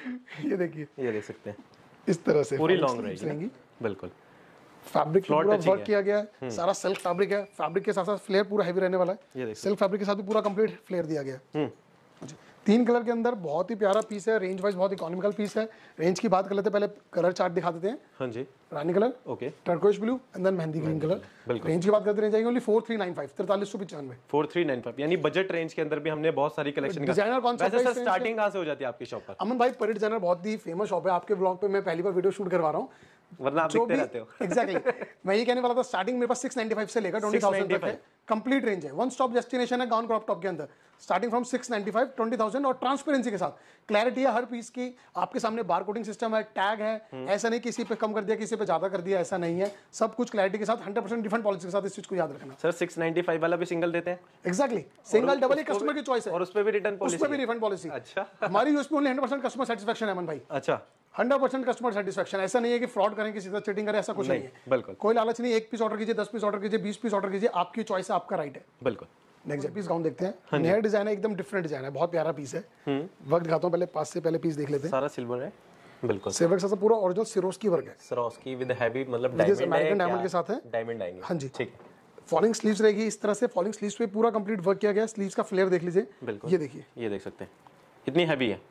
Speaker 1: ये देखिए,
Speaker 2: ये देख सकते हैं
Speaker 1: इस तरह से
Speaker 2: पूरी
Speaker 1: falling
Speaker 2: लॉन्ग
Speaker 1: sleeves
Speaker 2: रहेगी ना? बिल्कुल
Speaker 1: फैब्रिक
Speaker 2: Floor
Speaker 1: पूरा
Speaker 2: touching
Speaker 1: वर्क
Speaker 2: है।
Speaker 1: किया गया है, सारा सिल्क फैब्रिक है। फैब्रिक के साथ साथ फ्लेयर पूरा हैवी रहने वाला
Speaker 2: ये
Speaker 1: है।
Speaker 2: देख
Speaker 1: सिल्क फैब्रिक के साथ भी पूरा कंप्लीट फ्लेयर दिया गया है।
Speaker 2: हम्म
Speaker 1: जी। तीन कलर के अंदर बहुत ही प्यारा पीस है, रेंज वाइज बहुत इकोनॉमिकल पीस है। रेंज की बात कर लेते हैं, पहले कलर चार्ट दिखा देते हैं।
Speaker 2: हाँ जी,
Speaker 1: rani colour,
Speaker 2: okay,
Speaker 1: turquoise blue and then mehndi green colour.
Speaker 2: बिल्कुल।
Speaker 1: रेंज की बात करते रहेंगे only four three nine five, तैतालीस सौ पचानवे।
Speaker 2: फोर थ्री नाइन फाइव यानी बजट रेंज के अंदर भी हमने बहुत सारी कलेक्शन का।
Speaker 1: डिजाइनर कॉन्सेप्ट
Speaker 2: वैसे
Speaker 1: है
Speaker 2: सर
Speaker 1: इस
Speaker 2: स्टार्टिंग कहाँ से हो जाती है आपकी शॉप पर?
Speaker 1: अमन भाई परी डिजाइनर बहुत ही फेमस शॉप है। आपके ब्लॉग पे मैं पहली बार वीडियो शूट करवा रहा हूँ,
Speaker 2: वरना आप
Speaker 1: जो
Speaker 2: दिखते
Speaker 1: भी
Speaker 2: रहते हो।
Speaker 1: एग्जैक्टली मैं ये कहने वाला था, स्टार्टिंग मेरे पास सिक्स नाइन्टी फाइव से लेकर ट्वेंटी थाउजेंड तक है। कंप्लीट रेंज है, वन स्टॉप डेस्टिनेशन है गाउन क्रॉप टॉप के अंदर, starting from six ninety five, twenty thousand. और ट्रांसपेरेंसी के साथ क्लैरिटी है हर पीस की, आपके सामने बार कोडिंग सिस्टम है, टैग है। ऐसा नहीं किसी पे कम कर दिया किसी पे ज्यादा कर दिया, ऐसा नहीं है। सब कुछ क्लैरिटी के साथ, हंड्रेड परसेंट डिफरेंट पॉलिसी के साथ, इस चीज को याद रखना।
Speaker 2: सर सिक्स नाइन्टी फाइव वाला भी सिंगल देते हैं?
Speaker 1: एग्जैक्टली, सिंगल डबल ही कस्टमर की चॉइस है।
Speaker 2: और उस पे भी रिटर्न
Speaker 1: उस
Speaker 2: पॉलिसी?
Speaker 1: पे भी रिफंड पॉलिसी।
Speaker 2: अच्छा।
Speaker 1: हमारी USP only hundred percent customer satisfaction है अमन भाई।
Speaker 2: अच्छा,
Speaker 1: हंड्रेड परसेंट कस्टमर सेटिस्फैक्शन। ऐसा नहीं है कि फ्रॉड करें, किसी तरह चीटिंग करें, ऐसा कुछ नहीं, नहीं है।
Speaker 2: बिल्कुल
Speaker 1: कोई लालच नहीं। एक पीस ऑर्डर कीजिए, दस पीस ऑर्डर कीजिए, बीस पीस ऑर्डर कीजिए, आपकी चॉइस है, आपका राइट है।
Speaker 2: बिल्कुल।
Speaker 1: नेक्स्ट पीस गाउन देखते हैं। नया डिजाइन है, एकदम डिफरेंट डिजाइन है, बहुत प्यारा पीस है। वर्क दिखाता हूँ, पहले पास से पहले पीस देख लेते हैं।
Speaker 2: सारा सिल्वर है, बिल्कुल।
Speaker 1: सिल्वर से पूरा ओरिजिनल सिरोस्की वर्क है,
Speaker 2: सरोस्की विद हैवी मतलब
Speaker 1: अमेरिकन
Speaker 2: डायमंड
Speaker 1: डायमंड के साथ है।
Speaker 2: डायमंड आएंगे।
Speaker 1: हाँ जी।
Speaker 2: ठीक।
Speaker 1: फॉलिंग स्लीव्स रहेगी इस तरह से। फॉलिंग स्लीव्स पे पूरा कंप्लीट वर्क किया गया है। स्लीव्स का फ्लेयर देख लीजिए,
Speaker 2: बिल्कुल।
Speaker 1: ये देखिए,
Speaker 2: ये देख सकते हैं कितनी हैवी है,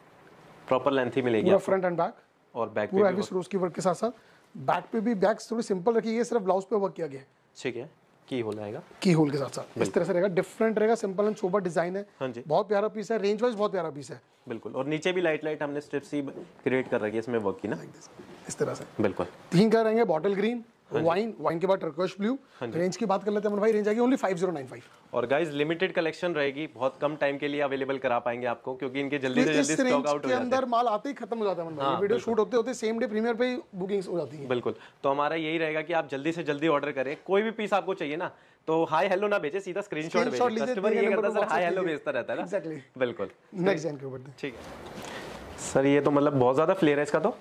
Speaker 2: प्रॉपर लेंथ ही मिलेगी
Speaker 1: पूरा
Speaker 2: आपको।
Speaker 1: फ्रंट एंड बैक
Speaker 2: और बैक पे
Speaker 1: पूरा
Speaker 2: भी
Speaker 1: हैवी सिरोस्की वर्क के साथ साथ बैक पे भी, बैक थोड़ी सिंपल रखी है, सिर्फ ब्लाउज पे वर्क किया गया है
Speaker 2: ठीक है, की होल आएगा
Speaker 1: की होल के साथ साथ। इस तरह से रहेगा, डिफरेंट रहेगा, सिंपल एंड सोबर डिजाइन है।
Speaker 2: हाँ जी,
Speaker 1: बहुत प्यारा पीस है, रेंज वाइज बहुत प्यारा पीस है।
Speaker 2: बिल्कुल। और नीचे भी लाइट लाइट हमने स्ट्रिप्स ही क्रिएट कर रखी है इसमें वर्क की ना,
Speaker 1: इस तरह से।
Speaker 2: बिल्कुल।
Speaker 1: तीन कलर रहेंगे, बॉटल ग्रीन, वाइन, वाइन के बाद टर्कोइश ब्लू। रेंज की बात कर लेते हैं भाई, रेंज आएगी only five zero nine five.
Speaker 2: और गाइस लिमिटेड कलेक्शन रहेगी, बहुत कम टाइम के लिए अवेलेबल करा पाएंगे आपको, क्योंकि इनके जल्दी से जल्दी स्टॉक आउट हो जाते हैं।
Speaker 1: अंदर माल आते ही खत्म हो जाता है भाई। वीडियो शूट होते होते सेम डे प्रीमियर पे बुकिंग्स हो जाती है।
Speaker 2: बिल्कुल। तो हमारा यही रहेगा कि आप जल्दी से जल्दी ऑर्डर करें। कोई भी पीस आपको चाहिए ना, तो हाय हेलो ना भेजे, सीधा स्क्रीनशॉट भेजिए। कस्टमर ये करता है सर, हाय हेलो भेजता रहता है ना।
Speaker 1: एग्जैक्टली,
Speaker 2: बिल्कुल।
Speaker 1: नेक्स्ट जन के ऊपर
Speaker 2: ठीक है सर, ये तो मतलब बहुत ज्यादा फ्लेयर है इसका तो,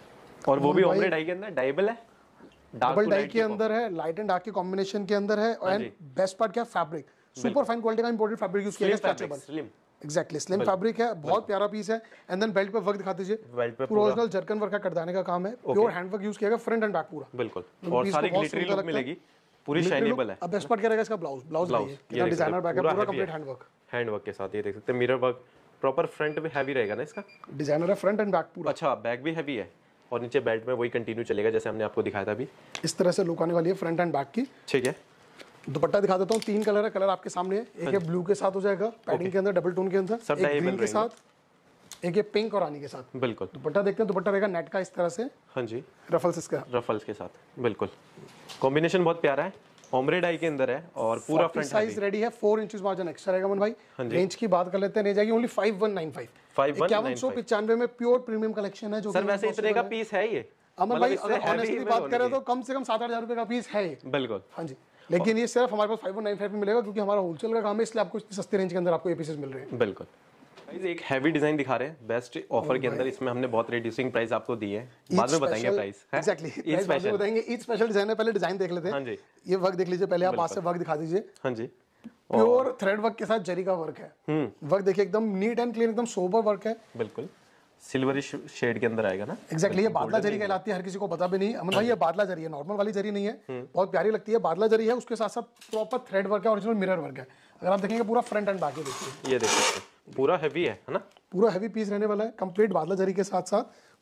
Speaker 2: और वो भी ओमरे डाई के अंदर, डाइबल है,
Speaker 1: डबल डाई के अंदर है, लाइट एंड डार्क के कॉम्बिनेशन के अंदर है। एंड बेस्ट पार्ट क्या, फैब्रिक सुपर फाइन क्वालिटी का इंपोर्टेड फैब्रिक यूज किया है, stretchable,
Speaker 2: slim,
Speaker 1: exactly slim fabric है, बहुत प्यारा पीस है। एंड देन बेल्ट पे वर्क दिखा दीजिए,
Speaker 2: बेल्ट पे
Speaker 1: पूरा ओरिजिनल जरकन वर्क का करदाने का काम है, प्योर हैंडवर्क यूज किया गया, फ्रंट एंड बैक पूरा,
Speaker 2: बिल्कुल। और सारी ग्लिटरी लुक मिलेगी, पूरी शाइनेबल है।
Speaker 1: अब बेस्ट पार्ट क्या रहेगा इसका, ब्लाउज ब्लाउज ये डिजाइनर बैक है, पूरा कंप्लीट हैंडवर्क
Speaker 2: हैंडवर्क के साथ। ये देख सकते हैं मिरर वर्क, प्रॉपर फ्रंट भी हैवी रहेगा ना इसका,
Speaker 1: डिजाइनर है, फ्रंट एंड बैक पूरा।
Speaker 2: अच्छा, बैक भी हैवी है, और नीचे बेल्ट में वही कंटिन्यू चलेगा जैसे हमने आपको दिखाया था अभी।
Speaker 1: इस तरह से लुक आने वाली है फ्रंट एंड बैक की।
Speaker 2: ठीक है।
Speaker 1: दुपट्टा दिखा देता हूँ, तीन कलर है, कलर आपके सामने है। एक है ब्लू के साथ हो जाएगा, पैडिंग के अंदर, डबल टोन के अंदर,
Speaker 2: सब
Speaker 1: एक ग्रीन के साथ, एक ये पिंक और रानी के साथ।
Speaker 2: बिल्कुल।
Speaker 1: दुपट्टा देखते हैं, दुपट्टा रहेगा नेट का इस तरह से।
Speaker 2: हाँ जी,
Speaker 1: रफल्स इसका,
Speaker 2: रफल्स के साथ, बिल्कुल। कॉम्बिनेशन बहुत प्यारा है, ओमरे डाई के अंदर है, और पूरा फ्रंट
Speaker 1: साइज रेडी है, फोर इंचेस मार्जिन एक्स्ट्रा रहेगा मन भाई। रेंज की बात कर लेते हैं, रेंज आएगी only five one nine five. इक्यावन सौ पिचानवे में प्योर प्रीमियम कलेक्शन है जो
Speaker 2: सर वैसे इतने का पीस है ये
Speaker 1: अमन भाई, अगर ऑनेस्टली बात करें तो कम से कम सात आठ हजार रुपए का पीस है।
Speaker 2: बिल्कुल।
Speaker 1: हाँ जी, लेकिन ये सिर्फ हमारे पास फाइव वन नाइन फाइव में मिलेगा, क्योंकि हमारा होलसेल का काम है, इसलिए आपको इतनी सस्ती रेंज के अंदर आपको ये पीसेस मिल रहे हैं।
Speaker 2: बिल्कुल। एक हैवी डिजाइन दिखा रहे हैं बेस्ट ऑफर के अंदर, इसमें हमने बहुत रिड्यूसिंग प्राइस आपको दी है, बाद में बताएंगे प्राइस।
Speaker 1: एग्जैक्टली, प्राइस बाद में बताएंगे। ईच स्पेशल डिजाइन है, पहले डिजाइन देख लेते हैं।
Speaker 2: हाँ जी,
Speaker 1: ये वर्क देख लीजिए पहले, आप पास से वर्क दिखा दीजिए।
Speaker 2: हाँ जी,
Speaker 1: प्योर थ्रेड वर्क के साथ जरी का वर्क है। वर्क देखिए एकदम नीट एंड क्लीन, एकदम सोबर वर्क है,
Speaker 2: बिल्कुल। सिल्वरी शेड के अंदर आएगा ना।
Speaker 1: एग्जैक्टली, ये बादला जरी कहलाती है, हर किसी को पता भी नहीं। अमन भाई ये बादला जरी है, नॉर्मल वाली जरी नहीं है, बहुत प्यारी लगती है, बादला जरी है। उसके साथ साथ प्रॉपर थ्रेड वर्क है, ओरिजिनल मिरर वर्क है। अगर आप देखेंगे पूरा फ्रंट एंड बैक, देखिए
Speaker 2: ये देख सकते हैं, पूरा हैवी है, है ना,
Speaker 1: पूरा हैवी पीस रहने वाला है, कंप्लीट बादला जरी के साथ साथ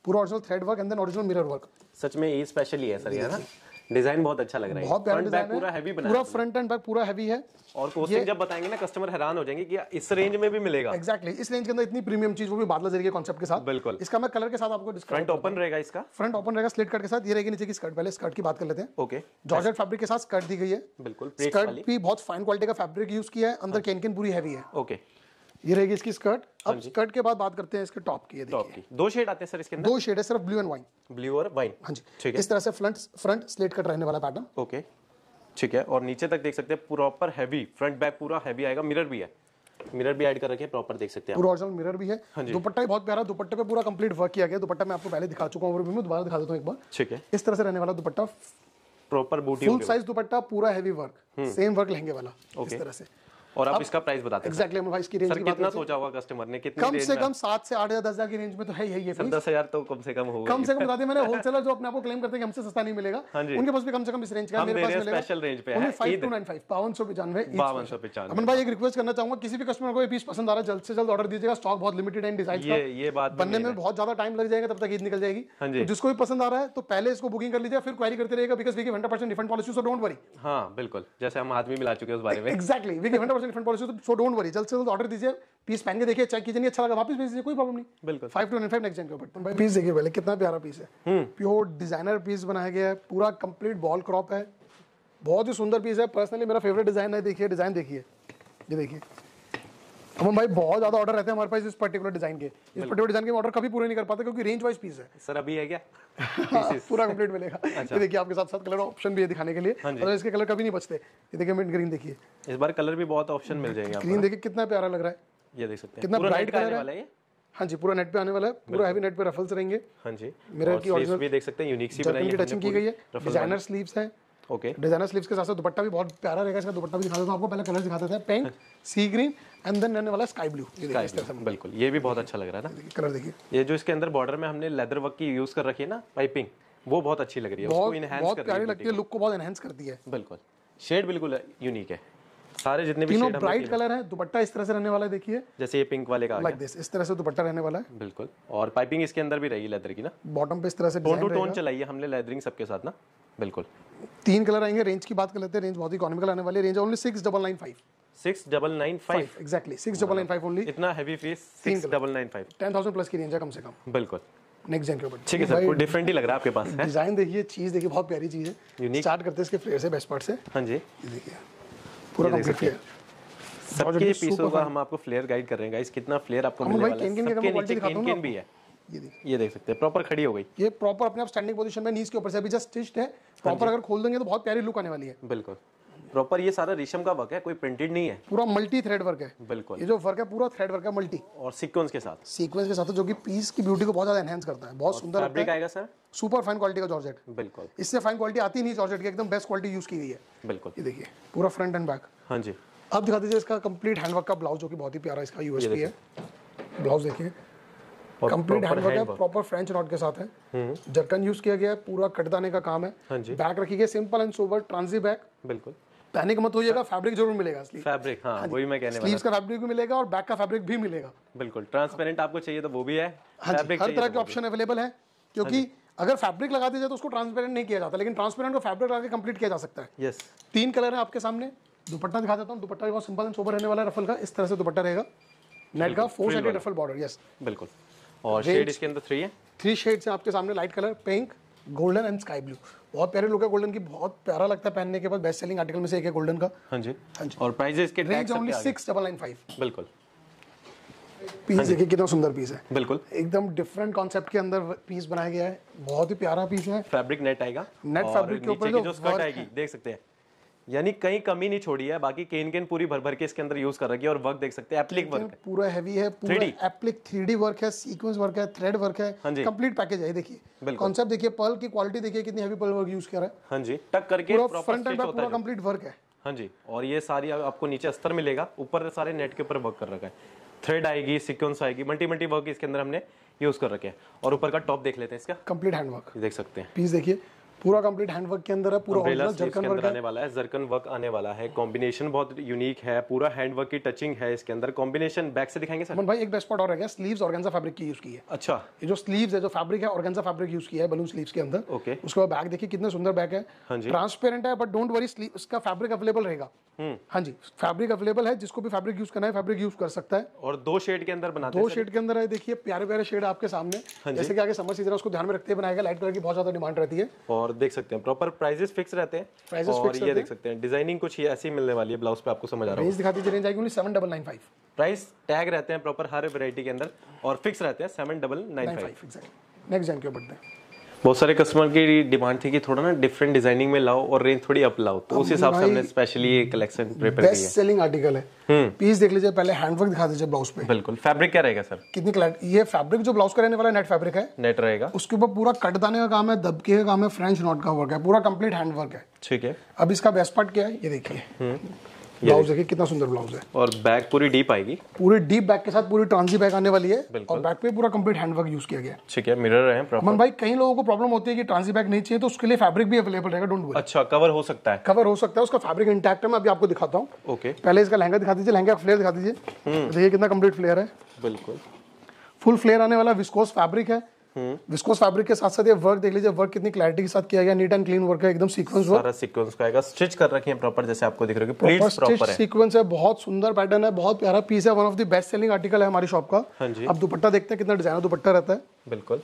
Speaker 1: पूरा original thread work and then original mirror work.
Speaker 2: सच में ये स्पेशली है सर, ये ना डिजाइन बहुत अच्छा लग रहा है,
Speaker 1: बहुत प्यारा
Speaker 2: फ्रंट बैक
Speaker 1: डिजाइन
Speaker 2: पूरा
Speaker 1: है,
Speaker 2: हैवी बना
Speaker 1: पूरा
Speaker 2: है।
Speaker 1: फ्रंट एंड बैक पूरा हैवी है।
Speaker 2: और कॉस्टिंग जब बताएंगे ना कस्टमर हैरान हो जाएंगे कि इस रेंज में भी मिलेगा।
Speaker 1: Exactly exactly. इस रेंज के अंदर इतनी प्रीमियम चीज, वो भी बादल जरी के कॉन्सेप्ट के साथ।
Speaker 2: बिल्कुल।
Speaker 1: इसका मैं कलर के साथ आपको डिस्क्राइब।
Speaker 2: फ्रंट ओपन रहेगा इसका,
Speaker 1: फ्रंट ओपन रहेगा स्लिट कट के साथ। ये रहेगी नीचे की स्कर्ट। पहले स्कर्ट की बात कर लेते हैं।
Speaker 2: ओके।
Speaker 1: जॉर्जेट फैब्रिक के साथ स्कर्ट दी गई है।
Speaker 2: बिल्कुल।
Speaker 1: स्कर्ट भी बहुत फाइन क्वालिटी का फैब्रिक यूज किया है, अंदर कैन कैन पूरी हैवी है।
Speaker 2: ओके।
Speaker 1: ये रहेगी इसकी स्कर्ट। अब स्कर्ट के बाद बात करते हैं इसके टॉप की। ये
Speaker 2: टॉप
Speaker 1: देखिए
Speaker 2: की दो शेड आते हैं सर इसके अंदर।
Speaker 1: दो शेड है सिर्फ, ब्लू एंड वाइन।
Speaker 2: ब्लू और वाइन।
Speaker 1: हाँ जी,
Speaker 2: ठीक है।
Speaker 1: इस तरह से फ्रंट फ्रंट स्लिट कट रहने वाला पैटर्न।
Speaker 2: ओके ठीक है। और नीचे तक देख सकते हैं प्रॉपर हैवी, फ्रंट बैक पूरा हैवी आएगा। मिरर भी है, मिरर भी ऐड कर रखे हैं प्रॉपर, देख सकते हैं
Speaker 1: पूरा ओरिजिनल मिरर भी है।
Speaker 2: हाँ जी।
Speaker 1: दुपट्टा भी बहुत प्यारा, दुपट्टे पे पूरा कंप्लीट वर्क किया गया। दुपट्टा मैं आपको पहले दिखा चुका हूँ, ओवरव्यू में दोबारा दिखा देता हूँ एक बार।
Speaker 2: ठीक है।
Speaker 1: इस तरह से रहने वाला दुपट्टा,
Speaker 2: प्रॉपर बूटी
Speaker 1: फुल साइज दुपट्टा, पूरा हैवी वर्क, सेम वर्क लहंगे वाला इस तरह से।
Speaker 2: और आप इसका प्राइस बताते हैं
Speaker 1: एग्जैक्टली भाई, इसकी रेंज
Speaker 2: सर,
Speaker 1: की बात
Speaker 2: कितना
Speaker 1: करते हैं।
Speaker 2: सोचा होगा कस्टमर ने, कितनी
Speaker 1: कम
Speaker 2: रेंज
Speaker 1: से
Speaker 2: में?
Speaker 1: कम सात से आठ हजार दस हजार की रेंज में तो है ही है ये
Speaker 2: सर
Speaker 1: पीस।
Speaker 2: दस हजार तो कम से कम होगा।
Speaker 1: कम से कम बता दिया मैंने। होलसेलर जो अपने आप को क्लेम करते हैं कि हमसे सस्ता नहीं मिलेगा,
Speaker 2: हाँ जी।
Speaker 1: उनके पास भी कम से कम इस रेंज का है।
Speaker 2: हम
Speaker 1: मेरे
Speaker 2: दे
Speaker 1: पास
Speaker 2: रहे हैं
Speaker 1: मिलेगा
Speaker 2: स्पेशल रेंज पे है,
Speaker 1: ओनली फाइव
Speaker 2: ईद।
Speaker 1: टू नाइन फाइव, बावन सौ पचानवे
Speaker 2: बावन सौ पचानवे।
Speaker 1: अमन भाई एक रिक्वेस्ट करना चाहूंगा, किसी भी कस्टमर को ये पीस पसंद आ रहा है, जल्द से जल्द ऑर्डर दीजिएगा। स्टॉक बहुत लिमिटेड है डिजाइन का,
Speaker 2: ये ये बात भी
Speaker 1: बनने
Speaker 2: नहीं
Speaker 1: में
Speaker 2: है।
Speaker 1: बहुत ज्यादा टाइम लग जाएगा, तब तक ईद निकल जाएगी।
Speaker 2: हाँ जी।
Speaker 1: तो जिसको भी पसंद आ रहा है तो पहले इसको बुकिंग कर लीजिए, फिर क्वेरी करते रहेगा, because we give hundred percent refund policy, so don't worry.
Speaker 2: हाँ बिल्कुल, जैसे हम हाथ में मिला चुके हैं उस बारे में।
Speaker 1: Exactly, we give hundred percent refund policy, so don't worry. जल्द से जल्द ऑर्डर दीजिए, पीस पहन के देखिए, चेक कीजिए, नहीं अच्छा लगा वापस भेज दीजिए, कोई प्रॉब्लम नहीं।
Speaker 2: बिल्कुल।
Speaker 1: Five two nine five next gen के ऊपर। भाई पीस देखिए पहले, कितना प्यारा पीस है। प्योर डिजाइनर पीस बनाया गया है, पूरा कंप्लीट बॉल क्रॉप है, बहुत ही सुंदर पीस है। पर्सनली मेरा फेवरेट डिजाइन है। देखिए डिजाइन देखिए, ये देखिए। अमन भाई बहुत ज्यादा ऑर्डर रहते हैं हमारे पास इस पर्टिकुलर डिजाइन के। इस पर्टिकुलर डिजाइन के ऑर्डर कभी पूरे नहीं कर पाते, क्योंकि रेंज वाइज पीस है।
Speaker 2: सर अभी है क्या?
Speaker 1: पूरा कंप्लीट मिलेगा। ये देखिए आपके साथ साथ कलर ऑप्शन भी है दिखाने के लिए, और इसके कलर कभी नहीं बचते। ये देखिए मिंट ग्रीन देखिए,
Speaker 2: इस बार कलर भी बहुत ऑप्शन मिल जाएंगे आपको।
Speaker 1: ग्रीन देखिए कितना प्यारा लग रहा है,
Speaker 2: ये देख सकते हैं
Speaker 1: कितना
Speaker 2: पूरा
Speaker 1: ब्राइट
Speaker 2: नेट का आने
Speaker 1: कलर
Speaker 2: वाला
Speaker 1: है।
Speaker 2: है ये।
Speaker 1: हाँ जी, पूरा नेट पे आने वाला है, पूरा हैवी नेट पे रफल्स रहेंगे।
Speaker 2: हाँ जी।
Speaker 1: मिरर की
Speaker 2: ओरिजिनल भी देख सकते हैं, यूनिक सी बनाई
Speaker 1: की
Speaker 2: है
Speaker 1: टचिंग की गई है। डिजाइनर स्लीव्स है।
Speaker 2: ओके।
Speaker 1: डिजाइनर स्लीव्स के साथ साथ दुपट्टा भी बहुत प्यारा रहेगा। इसका दुपट्टा भी दिखा देता हूं आपको। पहले कलर दिखा देते हैं, pink, sea green and then रहने वाला स्काई ब्लू। ये देखिए इस तरह से,
Speaker 2: बिल्कुल, ये भी बहुत अच्छा लग रहा है ना।
Speaker 1: देखिए कलर देखिए,
Speaker 2: ये जो इसके अंदर बॉर्डर में हमने लेदर वर्क की यूज कर रखी है ना, पाइपिंग, वो बहुत अच्छी लग रही है। उसको
Speaker 1: बहुत
Speaker 2: इनहैंस
Speaker 1: बहुत
Speaker 2: कर रही
Speaker 1: प्यारी
Speaker 2: है
Speaker 1: लगती है, लुक को बहुत एनहांस करती है।
Speaker 2: बिल्कुल। शेड बिल्कुल यूनिक है, सारे जितने भी
Speaker 1: तीनों
Speaker 2: शेड
Speaker 1: ब्राइट कलर है। दुपट्टा इस तरह से रहने वाला है, देखिए
Speaker 2: जैसे ये पिंक वाले का आ
Speaker 1: लाइक
Speaker 2: गया।
Speaker 1: दिस, इस तरह से दुपट्टा रहने वाला है।
Speaker 2: बिल्कुल। और पाइपिंग इसके अंदर भी रही लेदर की ना,
Speaker 1: बॉटम पे इस तरह से
Speaker 2: टोन टू
Speaker 1: डिजाइन
Speaker 2: टोन
Speaker 1: रहेगा।
Speaker 2: चलाई है हमने लेदरिंग सबके साथ ना। बिल्कुल।
Speaker 1: तीन कलर आएंगे। रेंज की बात कर लेते हैं, रेंज बहुत ही इकोनॉमिकल आने वाली है। Range only six double nine five.
Speaker 2: Six double nine five
Speaker 1: exactly six double nine five only.
Speaker 2: इतना heavy piece, six double nine five
Speaker 1: ten thousand plus की रेंज है कम से कम।
Speaker 2: बिल्कुल।
Speaker 1: नेक्स्ट जेन के ऊपर
Speaker 2: ठीक है सर, कुछ डिफरेंट ही लग रहा है आपके पास है।
Speaker 1: डिजाइन देखिए, चीज देखिए, बहुत प्यारी चीज है।
Speaker 2: Unique।
Speaker 1: स्टार्ट करते हैं इसके फ्लेयर से, बेस्ट पार्ट से।
Speaker 2: हाँ जी।
Speaker 1: ये देखिए पूरा
Speaker 2: ये देख
Speaker 1: कंप्लीट
Speaker 2: सकते हैं।
Speaker 1: फ्लेयर।
Speaker 2: सबके पीसों का हम आपको फ्लेयर गाइड कर रहे हैं गाइस, कितना फ्लेयर आपको मिलने
Speaker 1: भाई,
Speaker 2: वाला है।
Speaker 1: केन केन की
Speaker 2: सबके
Speaker 1: quality
Speaker 2: नीचे
Speaker 1: दिखाता
Speaker 2: केन
Speaker 1: हूँ
Speaker 2: केन
Speaker 1: ना
Speaker 2: भी है।
Speaker 1: ये देखिए,
Speaker 2: ये देख सकते हैं, प्रॉपर खड़ी हो गई।
Speaker 1: ये प्रॉपर अपने आप स्टैंडिंग पोजीशन में, नीज के ऊपर से अभी जस्ट स्टिच्ड है। प्रॉपर अगर खोल देंगे तो बहुत प्यारी लुक आने वाली है।
Speaker 2: बिल्कुल। प्रॉपर ये सारा रेशम का वर्क है, कोई प्रिंटेड नहीं है।
Speaker 1: पूरा मल्टी थ्रेड वर्क है।
Speaker 2: बिल्कुल।
Speaker 1: ये जो वर्क है पूरा थ्रेड वर्क है, मल्टी
Speaker 2: और सीक्वेंस के साथ,
Speaker 1: सीक्वेंस के साथ, जो कि पीस की ब्यूटी को बहुत ज्यादा एनहांस करता है। बहुत सुंदर लगता
Speaker 2: फैब्रिक
Speaker 1: है।
Speaker 2: आएगा सर।
Speaker 1: सुपर फाइन क्वालिटी का जॉर्जेट।
Speaker 2: बिल्कुल।
Speaker 1: इससे फाइन क्वालिटी आती नहीं जॉर्जेट की, एकदम बेस्ट क्वालिटी यूज की गई है।
Speaker 2: बिल्कुल।
Speaker 1: ये देखिए पूरा फ्रंट एंड बैक।
Speaker 2: हाँ जी।
Speaker 1: अब दिखा दीजिए इसका कंप्लीट हैंडवर्क का ब्लाउज, जो कि बहुत ही प्यारा इसका यूएसपी है। ब्लाउज देखिए, कंप्लीट हैंडवर्क है, प्रॉपर फ्रेंच नॉट के साथ है। जरकन यूज किया गया है, पूरा कटदाने का काम है।
Speaker 2: हाँ जी।
Speaker 1: बैक रखी गई सिंपल एंड सोबर ट्रांजी बैक।
Speaker 2: बिल्कुल।
Speaker 1: पैनिक मत होइएगा, फैब्रिक जरूर मिलेगा असली।
Speaker 2: फैब्रिक, हाँ वही मैं कहने वाला।
Speaker 1: स्लीव्स का फैब्रिक भी मिलेगा और बैक का फैब्रिक भी मिलेगा।
Speaker 2: बिल्कुल। ट्रांसपेरेंट आपको चाहिए तो वो भी है।
Speaker 1: हाँ जी,
Speaker 2: फैब्रिक
Speaker 1: हर
Speaker 2: चाहिए
Speaker 1: तरह
Speaker 2: तो
Speaker 1: के
Speaker 2: वो भी।
Speaker 1: ऑप्शन अवेलेबल है, क्योंकि अगर फैब्रिक लगा दिया जाए तो उसको ट्रांसपेरेंट नहीं किया जाता, लेकिन ट्रांसपेरेंट को फैब्रिक लगा के कंप्लीट किया जा सकता है।
Speaker 2: यस।
Speaker 1: तीन कलर है आपके सामने। दुपट्टा दिखा देता हूँ। दुपट्टा भी बहुत सिंपल एंड सोबर रहने वाला है, रफल का। इस तरह से दुपट्टा रहेगा, नेट का, four sided ruffle border. Yes
Speaker 2: बिल्कुल। और शेड इसके अंदर थ्री है।
Speaker 1: थ्री शेड्स हैं आपके सामने, light colour, pink, golden and sky blue. बहुत प्यारे लुक है गोल्डन की, बहुत प्यारा लगता है पहनने के बाद। बेस्ट सेलिंग आर्टिकल में से एक है गोल्डन का।
Speaker 2: हाँ जी।
Speaker 1: हाँ जी।
Speaker 2: और प्राइस इसके
Speaker 1: range
Speaker 2: tax
Speaker 1: only six double nine five.
Speaker 2: बिल्कुल।
Speaker 1: पीस देखिए कितना सुंदर पीस है,
Speaker 2: बिल्कुल।
Speaker 1: एकदम डिफरेंट कॉन्सेप्ट के अंदर पीस बनाया गया है। बहुत ही प्यारा पीस है।
Speaker 2: फैब्रिक नेट आएगा।
Speaker 1: नेट
Speaker 2: और
Speaker 1: फैब्रिक के ऊपर
Speaker 2: नीचे की
Speaker 1: जो
Speaker 2: जो स्कर्ट
Speaker 1: वर्क
Speaker 2: आएगी
Speaker 1: है।
Speaker 2: देख सकते हैं, यानी कहीं कमी नहीं छोड़ी है। बाकी केन केन पूरी भर भर के इसके अंदर यूज कर रखी है। और वर्क देख सकते हैं, एप्लिक वर्क है।
Speaker 1: पूरा हैवी है, पूरा
Speaker 2: three D.
Speaker 1: Applique three D work है, सीक्वेंस वर्क है, थ्रेड वर्क है,
Speaker 2: हाँ जी।
Speaker 1: कंप्लीट पैकेज है। देखिए
Speaker 2: बिल्कुल।
Speaker 1: कॉन्सेप्ट देखिए, पर्ल की क्वालिटी देखिए, कितनी हैवी पर्ल वर्क यूज किया है।
Speaker 2: हाँ जी। टक करके
Speaker 1: पूरा
Speaker 2: proper
Speaker 1: front and
Speaker 2: stitch
Speaker 1: back
Speaker 2: होता
Speaker 1: पूरा
Speaker 2: है जो।
Speaker 1: कंप्लीट वर्क है।
Speaker 2: हाँ जी। और ये सारी आपको नीचे अस्तर मिलेगा, ऊपर सारे नेट के ऊपर वर्क कर रखा है। थ्रेड आएगी, सीक्वेंस आएगी, मल्टी मल्टी वर्क इसके अंदर हमने यूज कर रखे हैं। और ऊपर का टॉप देख लेते हैं इसका,
Speaker 1: कंप्लीट हैंड वर्क।
Speaker 2: ये देख सकते हैं।
Speaker 1: पीस देखिए, पूरा कंप्लीट हैंडवर्क के अंदर है, पूरा
Speaker 2: अम्ब्रेला
Speaker 1: ओरिजिनल
Speaker 2: स्लीव्स के
Speaker 1: जर्कन
Speaker 2: अंदर
Speaker 1: वर्क
Speaker 2: आने वाला है, जर्कन वर्क आने वाला है, कॉम्बिनेशन बहुत यूनिक है, पूरा हैंडवर्क की टचिंग है इसके अंदर, कॉम्बिनेशन बैक से दिखाएंगे सर।
Speaker 1: अमन भाई एक बेस्ट पार्ट और है, स्लीव्स ऑर्गेन्जा फैब्रिक की यूज की है।
Speaker 2: अच्छा,
Speaker 1: ये जो स्लीव्स है, जो फैब्रिक है ऑर्गेन्जा फैब्रिक यूज किया है बलून स्लीव्स के अंदर।
Speaker 2: ओके।
Speaker 1: उसके बाद बैक देखिए कितना सुंदर बैक है,
Speaker 2: हाँ जी।
Speaker 1: ट्रांसपेरेंट है, बट डोंट वरी स्लीव इसका फैब्रिक अवेलेबल रहेगा। हाँ जी, फैब्रिक अवेलेबल है, जिसको भी फैब्रिक यूज करना है फैब्रिक यूज कर सकता है।
Speaker 2: और दो शेड के अंदर बनाते
Speaker 1: दो
Speaker 2: हैं
Speaker 1: शेड के अंदर है, देखिए प्यारे प्यारे शेड आपके सामने। जैसे कि आगे समर सीजन है उसको ध्यान में रखते हुए बनाएगा, लाइट कलर की बहुत ज्यादा डिमांड रहती है।
Speaker 2: और देख सकते हैं प्रॉपर प्राइसेस फिक्स रहते हैं,
Speaker 1: Prices
Speaker 2: और
Speaker 1: fix
Speaker 2: ये
Speaker 1: रहते
Speaker 2: देख सकते हैं डिजाइनिंग कुछ ये ऐसी मिलने वाली है ब्लाउज पे, आपको समझ आ रहा
Speaker 1: रेंज
Speaker 2: है।
Speaker 1: दिखा दीजिए, रेंज आएगी only seven double nine five.
Speaker 2: Price tag रहते हैं प्रॉपर हर वैरायटी के अंदर और फिक्स रहते हैं seven double nine five.
Speaker 1: Next design के ऊपर बढ़ते हैं।
Speaker 2: बहुत सारे कस्टमर की डिमांड थी कि थोड़ा ना डिफरेंट डिजाइनिंग में लाओ और रेंज थोड़ी अप लाओ, तो उस हिसाब से हमने स्पेशली ये कलेक्शन प्रिपेयर की
Speaker 1: बेस्ट सेलिंग आर्टिकल है। पीस देख लीजिए, पहले हैंडवर्क दिखा दीजिए ब्लाउज पे।
Speaker 2: बिल्कुल। फैब्रिक क्या रहेगा सर?
Speaker 1: कितनी क्लैरिटी, ये फैब्रिक जो ब्लाउज का रहने वाला नेट फैब्रिक है,
Speaker 2: नेट रहेगा।
Speaker 1: उसके ऊपर पूरा कटदाने का काम है, दबके का काम है, फ्रेंच नॉट का वर्क है, पूरा कंप्लीट हैंडवर्क है।
Speaker 2: ठीक है।
Speaker 1: अब इसका बेस्ट पार्ट क्या है, ये देखिए ब्लाउज देखिए कितना सुंदर ब्लाउज है,
Speaker 2: और बैक पूरी डीप आएगी,
Speaker 1: पूरी डीप बैक के साथ पूरी ट्रांजी बैक आने वाली है, और बैक पे पूरा कंप्लीट हैंडवर्क यूज किया गया है।
Speaker 2: ठीक है। मिरर है प्रॉपर।
Speaker 1: अमन भाई कई लोगों को प्रॉब्लम होती है कि ट्रांजी बैक नहीं चाहिए, तो उसके लिए फैब्रिक भी अवेलेबल रहेगा, डोंट वरी।
Speaker 2: अच्छा, कवर हो सकता है?
Speaker 1: कवर हो सकता है, उसका फैब्रिक इंटैक्ट है, मैं अभी आपको दिखाता हूँ।
Speaker 2: ओके।
Speaker 1: पहले इसका लहंगा दिखा दीजिए, लहंगा का फ्लेयर दिखा दीजिए, देखिए कितना कंप्लीट फ्लेयर है,
Speaker 2: बिल्कुल
Speaker 1: फुल फ्लेयर आने वाला विस्कोस फैब्रिक है। विस्कोस फैब्रिक के साथ साथ ये वर्क देख लीजिए, वर्क कितनी क्लैरिटी के साथ किया गया, नीट एंड क्लीन वर्क है, एकदम सीक्वेंस वर्क,
Speaker 2: सारा सीक्वेंस का आएगा, स्टिच कर रखे हैं प्रॉपर, जैसे आपको दिख रहा है प्लीट्स प्रॉपर है,
Speaker 1: सीक्वेंस है, बहुत सुंदर पैटर्न है, बहुत प्यारा पीस है, one of the best selling article है हमारी शॉप का।
Speaker 2: हाँ जी।
Speaker 1: अब दुपट्टा देखते हैं कितना डिजाइनर दुपट्टा रहता है।
Speaker 2: बिल्कुल।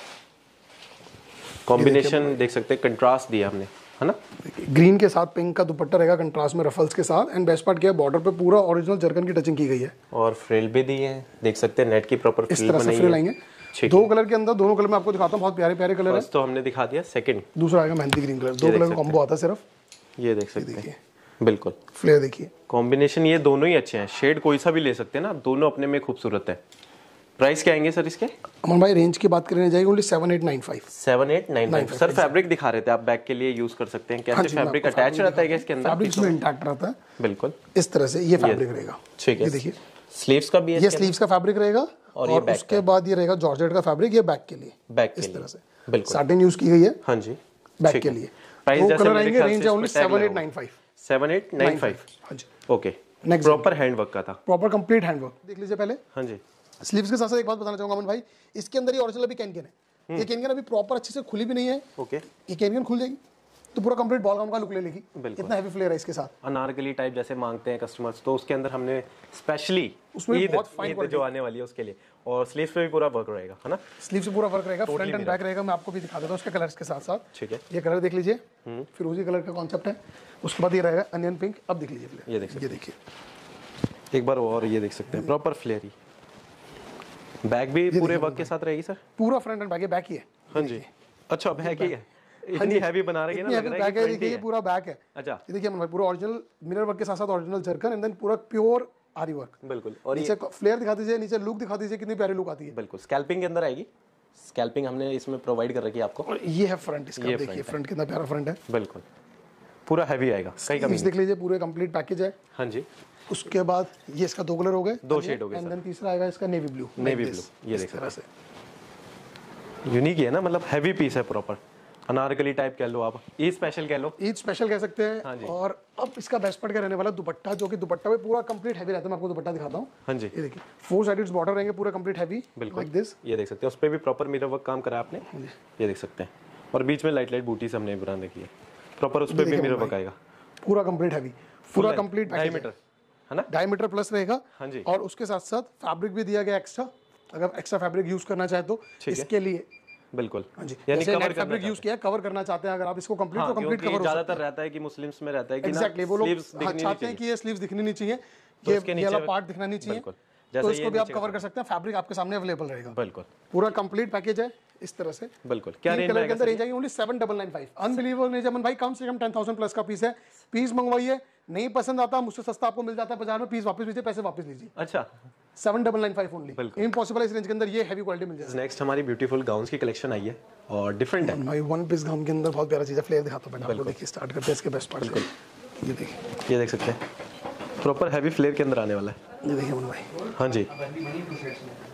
Speaker 2: कॉम्बिनेशन देख सकते हैं, कंट्रास्ट दिया हमने, है ना।
Speaker 1: ग्रीन के साथ पिंक का दुपट्टा रहेगा कंट्रास्ट में रफल्स के साथ, एंड बेस्ट पार्ट क्या है, बॉर्डर पे पूरा ओरिजिनल जर्कन की टचिंग की गई है,
Speaker 2: और फ्रिल भी दी है, देख सकते हैं नेट की प्रॉपर
Speaker 1: इस
Speaker 2: फ्रिल
Speaker 1: तरह से
Speaker 2: बनाई
Speaker 1: फ्रिल
Speaker 2: है।
Speaker 1: आएंगे दो कलर के अंदर, दोनों कलर में आपको दिखाता हूँ, बहुत प्यारे प्यारे कलर है।
Speaker 2: फर्स्ट तो हमने दिखा दिया, सेकंड
Speaker 1: दूसरा आएगा मेहंदी ग्रीन कलर, दो कलर का कॉम्बो आता है सिर्फ,
Speaker 2: ये देख सकते हैं। बिल्कुल।
Speaker 1: फ्लेयर देखिए,
Speaker 2: कॉम्बिनेशन ये दोनों ही अच्छे हैं, शेड कोई सा भी ले सकते हैं ना, दोनों अपने में खूबसूरत है। प्राइस क्या आएंगे सर इसके?
Speaker 1: अमन भाई रेंज की बात करने जाएगी only seven eight nine five.
Speaker 2: Seven eight nine five. Sir fabric दिखा रहे थे आप, बैग के लिए यूज कर सकते हैं, कैसे फैब्रिक अटैच रहता है क्या इसके अंदर?
Speaker 1: फैब्रिक इसमें इंटैक्ट रहता है,
Speaker 2: बिल्कुल
Speaker 1: इस तरह से ये फैब्रिक रहेगा।
Speaker 2: ठीक है।
Speaker 1: ये देखिए
Speaker 2: स्लीव्स का भी है,
Speaker 1: ये स्लीव्स का फैब्रिक रहेगा,
Speaker 2: और
Speaker 1: और उसके बाद ये रहेगा जॉर्जेट का फैब्रिक, ये बैक के लिए,
Speaker 2: बैक के
Speaker 1: इस
Speaker 2: लिए
Speaker 1: तरह से
Speaker 2: बिल्कुल
Speaker 1: साटिन यूज की गई है।
Speaker 2: हाँ जी।
Speaker 1: बैक के लिए
Speaker 2: प्राइस
Speaker 1: दो
Speaker 2: जैसे
Speaker 1: कलर
Speaker 2: मेरे
Speaker 1: आएंगे,
Speaker 2: ख्याल
Speaker 1: रेंज
Speaker 2: से
Speaker 1: है ओनली
Speaker 2: इस पे tag
Speaker 1: सेवन एट
Speaker 2: लगा
Speaker 1: nine five.
Speaker 2: Seven eight nine five.
Speaker 1: हाँ जी।
Speaker 2: ओके।
Speaker 1: नेक्स्ट
Speaker 2: प्रॉपर हैंडवर्क का था,
Speaker 1: प्रॉपर कंप्लीट हैंडवर्क देख लीजिए पहले।
Speaker 2: हाँ जी।
Speaker 1: स्लीव्स के साथ साथ एक बात बताना चाहूंगा अमन भाई, इसके अंदर ये ओरिजिनल अभी कैन कैन है, ये कैन कैन अभी प्रॉपर अच्छे से खुली भी नहीं है।
Speaker 2: ओके।
Speaker 1: ये कैन कैन खुल जाएगी तो पूरा कंप्लीट बॉल गाउन का लुक ले लेगी, इतना हैवी फ्लेयर है इसके साथ।
Speaker 2: अनारकली टाइप जैसे मांगते हैं कस्टमर्स, तो उसके अंदर हमने स्पेशली
Speaker 1: उसमें
Speaker 2: ईद
Speaker 1: बहुत फाइन
Speaker 2: ईद जो आने वाली है उसके लिए, और स्लीव्स पे भी पूरा वर्क रहेगा, है ना।
Speaker 1: स्लीव से पूरा वर्क रहेगा, फ्रंट एंड बैक रहेगा, मैं आपको भी दिखा देता हूँ उसके कलर्स के साथ साथ।
Speaker 2: ठीक है।
Speaker 1: ये कलर देख लीजिए, फिरोजी कलर का कॉन्सेप्ट है, उसके बाद ये रहेगा अनियन पिंक। अब देख लीजिए,
Speaker 2: ये देख सकते
Speaker 1: ये देखिए
Speaker 2: हैं एक बार, और ये देख सकते हैं प्रॉपर फ्लेयर ही। बैग भी पूरे वर्क के साथ रहेगी सर?
Speaker 1: पूरा फ्रंट एंड बैक, ये बैक ही है।
Speaker 2: हाँ जी। अच्छा, बैग ही है, इतनी हैवी बना रही है ना, लग रहा है कि
Speaker 1: देखिए ये पूरा बैक है।
Speaker 2: अच्छा।
Speaker 1: ये देखिए भाई पूरा ओरिजिनल मिरर वर्क के साथ साथ ओरिजिनल जर्कन, एंड देन पूरा प्योर आरी वर्क।
Speaker 2: बिल्कुल। और
Speaker 1: नीचे फ्लेयर दिखा दीजिए, नीचे लुक दिखा दीजिए, कितनी प्यारी लुक आती है।
Speaker 2: बिल्कुल स्कैल्पिंग के अंदर आएगी, स्कैल्पिंग हमने इसमें प्रोवाइड कर रखी है आपको।
Speaker 1: और ये है फ्रंट इसका, देखिए फ्रंट कितना प्यारा फ्रंट है।
Speaker 2: बिल्कुल पूरा हैवी आएगा, कई कमी
Speaker 1: देख लीजिए, पूरे कंप्लीट पैकेज है।
Speaker 2: हाँ जी।
Speaker 1: उसके बाद ये इसका दो कलर हो गए,
Speaker 2: दो शेड हो गए,
Speaker 1: एंड देन तीसरा आएगा इसका नेवी ब्लू।
Speaker 2: नेवी ब्लू, ये देख सकते हैं, यूनिक है ना, मतलब हैवी पीस है प्रॉपर, अनारकली टाइप कह लो आप, ईद स्पेशल कह लो,
Speaker 1: ईद स्पेशल कह सकते हैं।
Speaker 2: हाँ जी।
Speaker 1: और अब इसका बेस्ट पार्ट क्या रहने वाला, दुपट्टा, जो कि दुपट्टा में पूरा कंप्लीट हैवी रहता है। मैं आपको दुपट्टा दिखाता हूँ।
Speaker 2: हाँ जी।
Speaker 1: ये देखिए फोर साइडेड बॉर्डर रहेंगे, पूरा कंप्लीट हैवी, लाइक दिस।
Speaker 2: ये देख सकते हैं, उस पर भी प्रॉपर मिरर वर्क काम करा आपने, ये देख सकते हैं, और बीच में लाइट लाइट बूटी से हमने बना रखी है प्रॉपर, उस पर भी मिरर वर्क आएगा,
Speaker 1: पूरा कंप्लीट हैवी, पूरा कंप्लीट
Speaker 2: डायमीटर है ना,
Speaker 1: डायमीटर प्लस रहेगा।
Speaker 2: हाँ जी।
Speaker 1: और उसके साथ साथ फैब्रिक भी दिया गया एक्स्ट्रा, अगर एक्स्ट्रा फैब्रिक यूज करना चाहे तो इसके लिए।
Speaker 2: बिल्कुल।
Speaker 1: हाँ जी।
Speaker 2: यानी कवर
Speaker 1: फैब्रिक यूज किया, कवर करना चाहते हैं अगर आप इसको कंप्लीट, तो कंप्लीट कवर।
Speaker 2: ज्यादातर रहता है कि मुस्लिम्स में रहता है कि
Speaker 1: एग्जैक्टली वो लोग चाहते हैं कि ये स्लीव्स दिखनी नहीं चाहिए, ये वाला पार्ट दिखना नहीं चाहिए, तो इसको भी आप कवर कर सकते हैं। फैब्रिक आपके सामने अवेलेबल रहेगा।
Speaker 2: बिल्कुल
Speaker 1: पूरा कंप्लीट पैकेज है इस तरह से।
Speaker 2: बिल्कुल। क्या रेंज
Speaker 1: कलर के अंदर रेंज आएगी only seven double nine five. Unbelievable range है भाई, कम से कम टेन थाउजेंड प्लस का पीस है। पीस मंगवाइए, नहीं पसंद आता मुझसे सस्ता आपको मिल जाता है बाजार में, पीस वापस लीजिए, पैसे वापस लीजिए।
Speaker 2: अच्छा,
Speaker 1: seven double nine five only. Impossible इस रेंज के अंदर ये हैवी क्वालिटी मिल जाएगी।
Speaker 2: नेक्स्ट हमारी ब्यूटीफुल गाउन्स की कलेक्शन आई है और डिफरेंट है
Speaker 1: भाई। वन पीस गाउन के अंदर बहुत प्यारा चीज है, फ्लेयर दिखाता हूं पहले आपको। देखिए स्टार्ट करते हैं इसके बेस्ट पार्ट से। ये देखिए,
Speaker 2: ये देख सकते हैं प्रॉपर हैवी फ्लेयर के अंदर आने वाला है।
Speaker 1: ये देखिए मन भाई।
Speaker 2: हाँ जी।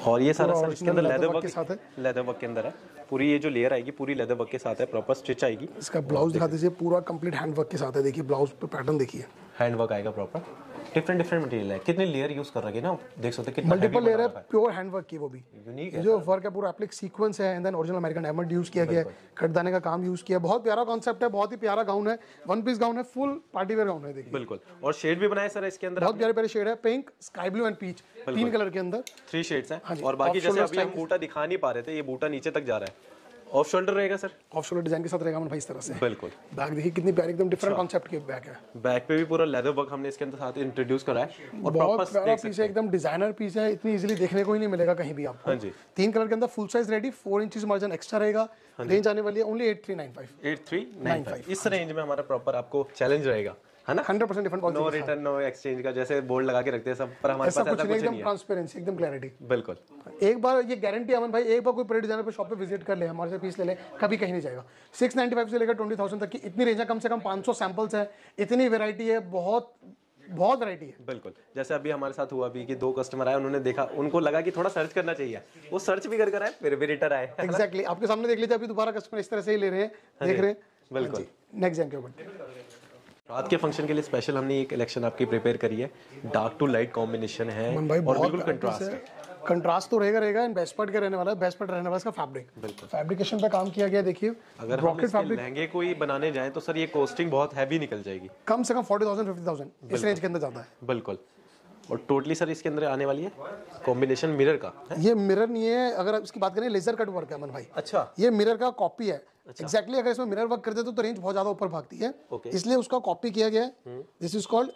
Speaker 2: और ये सारा सर इसके अंदर
Speaker 1: original
Speaker 2: leather
Speaker 1: leather work
Speaker 2: work
Speaker 1: के साथ है।
Speaker 2: लेदर वर्क के अंदर है। पूरी ये जो लेयर आएगी पूरी लेदर वर्क के साथ है, प्रॉपर स्टिच आएगी।
Speaker 1: इसका ब्लाउज दिखा दीजिए, पूरा कंप्लीट हैंड वर्क के साथ है। देखिए ब्लाउज पे पैटर्न देखिए,
Speaker 2: हैंड वर्क आएगा प्रॉपर। डिफरेंट डिफरेंट मटेरियल है, कितने लेयर यूज कर रखे ना, देख सकते हैं कितना
Speaker 1: मल्टीपल लेयर है, प्योर हैंड वर्क की, वो भी
Speaker 2: यूनिक
Speaker 1: ये जो वर्क है पूरा एप्लिक सीक्वेंस है, and then original American diamond use किया गया है, कटदाने का काम यूज किया है। बहुत प्यारा कॉन्सेप्ट है, बहुत ही प्यारा गाउन है, वन पीस गाउन है, फुल पार्टी वेयर गाउन है। देखिए
Speaker 2: बिल्कुल, और शेड भी बनाए सर इसके अंदर,
Speaker 1: बहुत प्यारे प्यारे शेड है, pink, sky blue and peach, तीन कलर के अंदर
Speaker 2: थ्री शेड्स हैं।
Speaker 1: हाँ जी,
Speaker 2: और बाकी
Speaker 1: off
Speaker 2: जैसे
Speaker 1: shoulder
Speaker 2: अभी हम
Speaker 1: style
Speaker 2: बूटा दिखा नहीं पा रहे थे, ये बूटा नीचे तक जा रहा है, ऑफ शोल्डर रहेगा सर।
Speaker 1: ऑफ शोल्डर डिजाइन के साथ रहेगा मन भाई, इस तरह से।
Speaker 2: बिल्कुल,
Speaker 1: बैक देखिए कितनी प्यारी, एकदम डिफरेंट कॉन्सेप्ट की बैक है।
Speaker 2: बैक पे भी पूरा लेदर वर्क हमने इसके अंदर साथ इंट्रोड्यूस करा है, और
Speaker 1: बहुत
Speaker 2: प्रॉपर
Speaker 1: प्यारा
Speaker 2: देख
Speaker 1: पीस
Speaker 2: सकते
Speaker 1: है,
Speaker 2: हैं।
Speaker 1: एकदम डिजाइनर पीस है, इतनी इजीली देखने को ही नहीं मिलेगा कहीं भी आपको।
Speaker 2: हाँ जी,
Speaker 1: तीन कलर के अंदर full size ready, four inches margin extra रहेगा। रेंज आने वाली है only eight three nine five.
Speaker 2: Eight three nine five इस रेंज में हमारा प्रॉपर आपको चैलेंज रहेगा, है ना।
Speaker 1: Hundred percent different
Speaker 2: no
Speaker 1: quality,
Speaker 2: return no exchange का जैसे बोर्ड लगा के रखते हैं सब, पर हमारे
Speaker 1: ऐसा
Speaker 2: पास
Speaker 1: कुछ
Speaker 2: ऐसा
Speaker 1: नहीं,
Speaker 2: कुछ
Speaker 1: एकदम
Speaker 2: नहीं है।
Speaker 1: ट्रांसपेरेंसी, एकदम क्लैरिटी।
Speaker 2: बिल्कुल,
Speaker 1: एक बार ये गारंटी अमन भाई, एक बार कोई प्रोडक्ट डिजाइनर पे शॉप पे विजिट कर ले, हमारे से पीस ले ले, कभी कहीं नहीं जाएगा। सिक्स नाइन्टी फाइव से लेकर ट्वेंटी थाउजेंड तक की इतनी रेंज है, कम से कम पाँच सौ सैंपल्स है, इतनी वेरायटी है, बहुत बहुत वैरायटी है।
Speaker 2: बिल्कुल। जैसे अभी हमारे साथ हुआ अभी कि दो कस्टमर आए, उन्होंने देखा, उनको लगा कि थोड़ा सर्च करना चाहिए, वो सर्च भी कर कर आए, फिर भी रिटर्न आए।
Speaker 1: एग्जैक्टली आपके सामने देख लीजिए, अभी दोबारा कस्टमर इस तरह से ही ले रहे हैं, देख रहे हैं।
Speaker 2: बिल्कुल।
Speaker 1: नेक्स्ट जैन के ऊपर
Speaker 2: रात के फंक्शन के लिए स्पेशल हमने एक कलेक्शन आपकी प्रिपेयर करी है, डार्क टू लाइट कॉम्बिनेशन है
Speaker 1: मन भाई,
Speaker 2: और
Speaker 1: बहुत
Speaker 2: बिल्कुल
Speaker 1: varieties
Speaker 2: कंट्रास्ट
Speaker 1: है।
Speaker 2: है।
Speaker 1: कंट्रास्ट तो रहेगा रहेगा, इन बेस्ट पार्ट का रहने वाला है, बेस्ट पार्ट रहने वाला है इसका फैब्रिक।
Speaker 2: बिल्कुल,
Speaker 1: फैब्रिकेशन पे काम किया गया, देखिए
Speaker 2: अगर हम
Speaker 1: ब्रॉकेट
Speaker 2: इसके
Speaker 1: फैब्रिक,
Speaker 2: लहंगे कोई बनाने जाएं तो सर ये कॉस्टिंग बहुत हैवी निकल जाएगी,
Speaker 1: कम से कम फोर्टी थाउजेंड फिफ्टी थाउजेंड इस रेंज के अंदर जाता है।
Speaker 2: बिल्कुल। और टोटली सर इसके अंदर आने वाली है कॉम्बिनेशन मिरर का है?
Speaker 1: ये मिरर नहीं है, अगर इसकी बात करें लेजर कट वर्क है मन भाई।
Speaker 2: अच्छा,
Speaker 1: ये मिरर का कॉपी है एग्जैक्टली। exactly, अगर इसमें मिरर वर्क करते तो, तो रेंज बहुत ज्यादा ऊपर भागती है,
Speaker 2: Okay.
Speaker 1: इसलिए उसका कॉपी किया गया है। दिस इज कॉल्ड,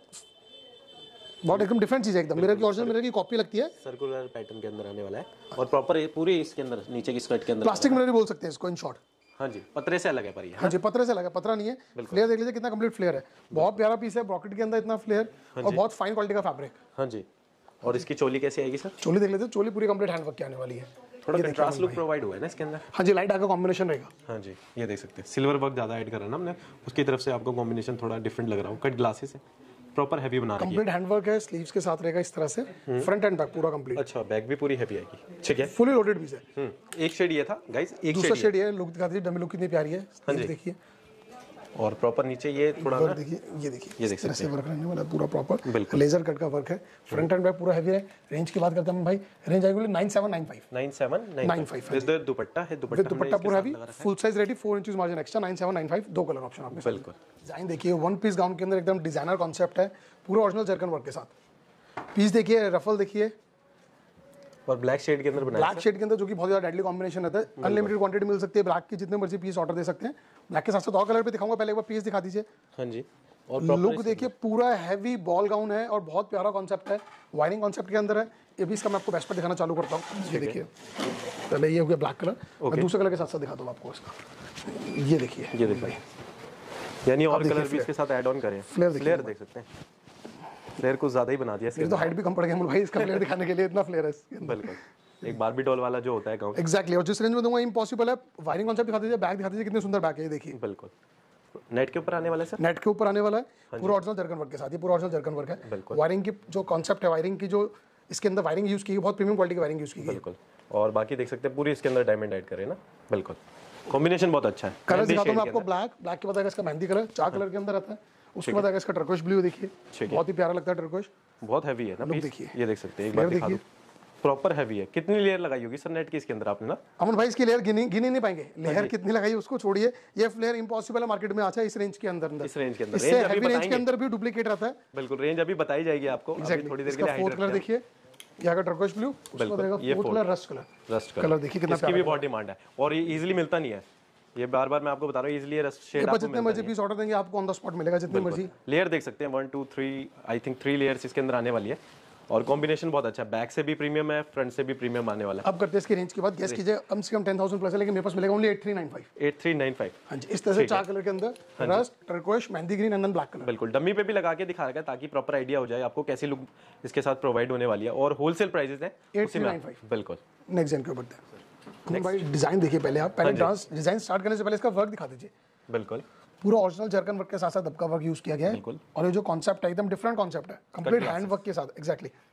Speaker 1: बहुत एकदम डिफरेंट चीज है, एकदम मिरर की ओरिजिनल मिरर की कॉपी लगती है।
Speaker 2: सर्कुलर पैटर्न के अंदर आने वाला है, और प्रॉपर पूरी इसके अंदर नीचे की स्कर्ट के अंदर
Speaker 1: प्लास्टिक मिरर ही बोल सकते हैं इसको इन शॉर्ट।
Speaker 2: हाँ जी, पतरे से अलग है पर ये।
Speaker 1: हाँ जी, पतरे से लगा, पतरा नहीं है। फ्लेयर देख लीजिए कितना कंप्लीट फ्लेयर है, बहुत प्यारा पीस है, ब्रॉकेट के अंदर इतना फ्लेयर और बहुत फाइन क्वालिटी का फैब्रिक।
Speaker 2: हाँ जी, और इसकी चोली कैसी आएगी सर?
Speaker 1: चोली देख लेते हैं, चोली पूरी कंप्लीट हैंड वर्क की आने वाली है।
Speaker 2: थोड़ा कंट्रास्ट लुक प्रोवाइड हुआ है ना इसके अंदर।
Speaker 1: हाँ जी, लाइट डार्क का कॉम्बिनेशन रहेगा।
Speaker 2: हाँ जी, ये देख सकते हैं, सिल्वर वर्क ज्यादा ऐड करा ना हमने, उसकी तरफ से आपको कॉम्बिनेशन थोड़ा डिफरेंट लग रहा हो। कट ग्लासेस है, प्रॉपर हैवी बना रखी है।
Speaker 1: कंप्लीट हैंड वर्क है, स्लीव्स के साथ रहेगा इस तरह से, फ्रंट एंड बैक पूरा कंप्लीट।
Speaker 2: अच्छा, बैक भी पूरी हैवी आएगी, ठीक है।
Speaker 1: फुली लोडेड पीस है।
Speaker 2: हम्म, एक शेड ये था गाइस, एक
Speaker 1: दूसरा
Speaker 2: शेड
Speaker 1: शेड ये लुक दिखा दीजिए, डमी लुक कितनी प्यारी है।
Speaker 2: हाँ जी।
Speaker 1: देखिए
Speaker 2: और प्रॉपर नीचे ये थोड़ा ना,
Speaker 1: वर्क देखिए, ये देखिए
Speaker 2: ये देख
Speaker 1: इस तरह से वर्क रहने वाला है पूरा प्रॉपर,
Speaker 2: बिल्कुल।
Speaker 1: लेजर कट का वर्क है, फ्रंट एंड बैक पूरा हैवी है। रेंज की बात करते हैं भाई, रेंज आएगी nine seven nine five
Speaker 2: nine seven nine five with dupatta है, दुपट्टा
Speaker 1: विद दुपट्टा पूरा heavy, full size ready, four inches margin extra, nine seven nine five. दो कलर ऑप्शन आपके।
Speaker 2: बिल्कुल।
Speaker 1: डिजाइन देखिए, वन पीस गाउन के अंदर एकदम डिजाइनर कॉन्सेप्ट है, पूरा ओरिजिनल जर्कन वर्क के साथ। पीस देखिए, रफल देखिए,
Speaker 2: और ब्लैक शेड के अंदर बनाया
Speaker 1: ब्लैक शेड के अंदर, जो कि बहुत ज्यादा डेडली कॉम्बिनेशन रहता है। अनलिमिटेड क्वांटिटी मिल सकती है ब्लैक की, जितने मर्जी पीस ऑर्डर दे सकते हैं। ब्लैक के साथ साथ और कलर पे दिखाऊंगा, पहले एक बार पीस दिखा दीजिए।
Speaker 2: हाँ जी, और
Speaker 1: लुक देखिए, पूरा हैवी बॉल गाउन है और बहुत प्यारा कॉन्सेप्ट है, वायरिंग कॉन्सेप्ट के अंदर है। ये भी इसका मैं आपको बेस्ट पर दिखाना चालू करता हूँ। ये देखिए, पहले ये हो गया ब्लैक कलर, मैं दूसरे कलर के साथ साथ दिखाता हूँ आपको इसका। ये देखिए,
Speaker 2: ये देख भाई, यानी और कलर भी इसके साथ ऐड ऑन करें।
Speaker 1: फ्लेयर देखिए,
Speaker 2: फ्लेयर देख सकते हैं, फ्लेयर कुछ ज्यादा ही बना दिया इसके
Speaker 1: ये तो हाइट भी कम पड़ गया मुझे भाई, इसका फ्लेयर दिखाने के लिए इतना फ्लेयर है इसके अंदर।
Speaker 2: बिल्कुल, एक बारबी डॉल वाला जो होता है गाउन।
Speaker 1: एग्जैक्टली, और जिस रेंज में दूंगा इम्पॉसिबल है। वायरिंग कॉन्सेप्ट दिखा दीजिए, बैक दिखा दीजिए, कितने सुंदर बैक है, ये देखिए।
Speaker 2: बिल्कुल, नेट के ऊपर आने वाला है सर,
Speaker 1: नेट के ऊपर आने वाला है, पूरा ओरिजिनल जर्कन वर्क के साथ। ये पूरा ओरिजिनल जर्कन वर्क है।
Speaker 2: बिल्कुल।
Speaker 1: वायरिंग की जो कॉन्सेप्ट है, वायरिंग की जो इसके अंदर वायरिंग यूज की है, बहुत प्रीमियम क्वालिटी की वायरिंग यूज की है।
Speaker 2: बिल्कुल। और बाकी देख सकते हैं पूरी इसके अंदर डायमंड ऐड करें ना, बिल्कुल, कॉम्बिनेशन बहुत अच्छा है।
Speaker 1: कलर दिखाता हूं मैं आपको, ब्लैक, ब्लैक के बाद आएगा इसका मेहंदी कलर, चार कलर के अंदर आता है। उसके बाद आएगा इसका टर्कोश ब्लू, देखिए बहुत ही प्यारा लगता है टर्कोश,
Speaker 2: बहुत हैवी है ना पीस।
Speaker 1: देखिए,
Speaker 2: ये देख सकते हैं, एक बार दिखा दो, प्रॉपर हैवी है। कितनी लेयर लगाई होगी सर नेट की इसके अंदर आपने ना?
Speaker 1: अमन भाई इसकी लेयर गिनी गिनी नहीं पाएंगे, लेयर कितनी लगाई उसको छोड़िए। ये फ्लेयर इम्पॉसिबल है मार्केट में अच्छा, इस रेंज के अंदर।
Speaker 2: इस रेंज के अंदर,
Speaker 1: इससे हैवी रेंज के अंदर भी डुप्लीकेट रहता है।
Speaker 2: बिल्कुल, रेंज अभी बताई जाएगी आपको, अभी थोड़ी देर के लिए।
Speaker 1: फोर्थ कलर देखिए, यहाँ का टर्कोश ब्लू, उसको देगा fourth colour rust colour.
Speaker 2: Rust
Speaker 1: colour देखिए कितना
Speaker 2: इसकी भी बहुत डिमांड है, और ये इजीली मिलता नहीं है। ये बार बार मैं आपको बता रहा हूँ, इजीली रस्ट शेड आपको
Speaker 1: जितने मर्जी पीस ऑर्डर देंगे आपको ऑन द स्पॉट मिलेगा, जितनी मर्जी।
Speaker 2: लेयर देख सकते हैं, one two three, I think three layers इसके अंदर आने वाली है, और कॉम्बिनेशन बहुत अच्छा है। बैक से भी प्रीमियम है, फ्रंट से भी प्रीमियम आने वाला है।
Speaker 1: अब करते हैं इसकी रेंज की बात, गेस कीजिए, कम से कम टेन थाउजेंड प्लस है, लेकिन मेरे पास मिलेगा only eight three nine five.
Speaker 2: Eight three nine five.
Speaker 1: हाँ जी, इस तरह से चार कलर के अंदर, rust, turquoise, mehndi green and then black colour.
Speaker 2: बिल्कुल, डमी पे भी लगा के दिखा रखा है ताकि प्रॉपर आइडिया हो जाए आपको कैसी लुक इसके साथ प्रोवाइड होने वाली है, और होलसेल प्राइसेस है
Speaker 1: एट थ्री नाइन फाइव।
Speaker 2: बिल्कुल।
Speaker 1: नेक्स्ट जन के ऊपर भाई डिजाइन देखिए, पहले आप पहले डांस डिजाइन स्टार्ट करने से पहले इसका वर्क दिखा दीजिए।
Speaker 2: बिल्कुल,
Speaker 1: पूरा ओरिजिनल जर्कन वर्क के साथ साथ दबका वर्क यूज किया गया है, और ये जो कॉन्सेप्ट है एकदम डिफरेंट कॉन्सेप्ट है, कंप्लीट हैंड वर्क के साथ। एग्जैक्टली,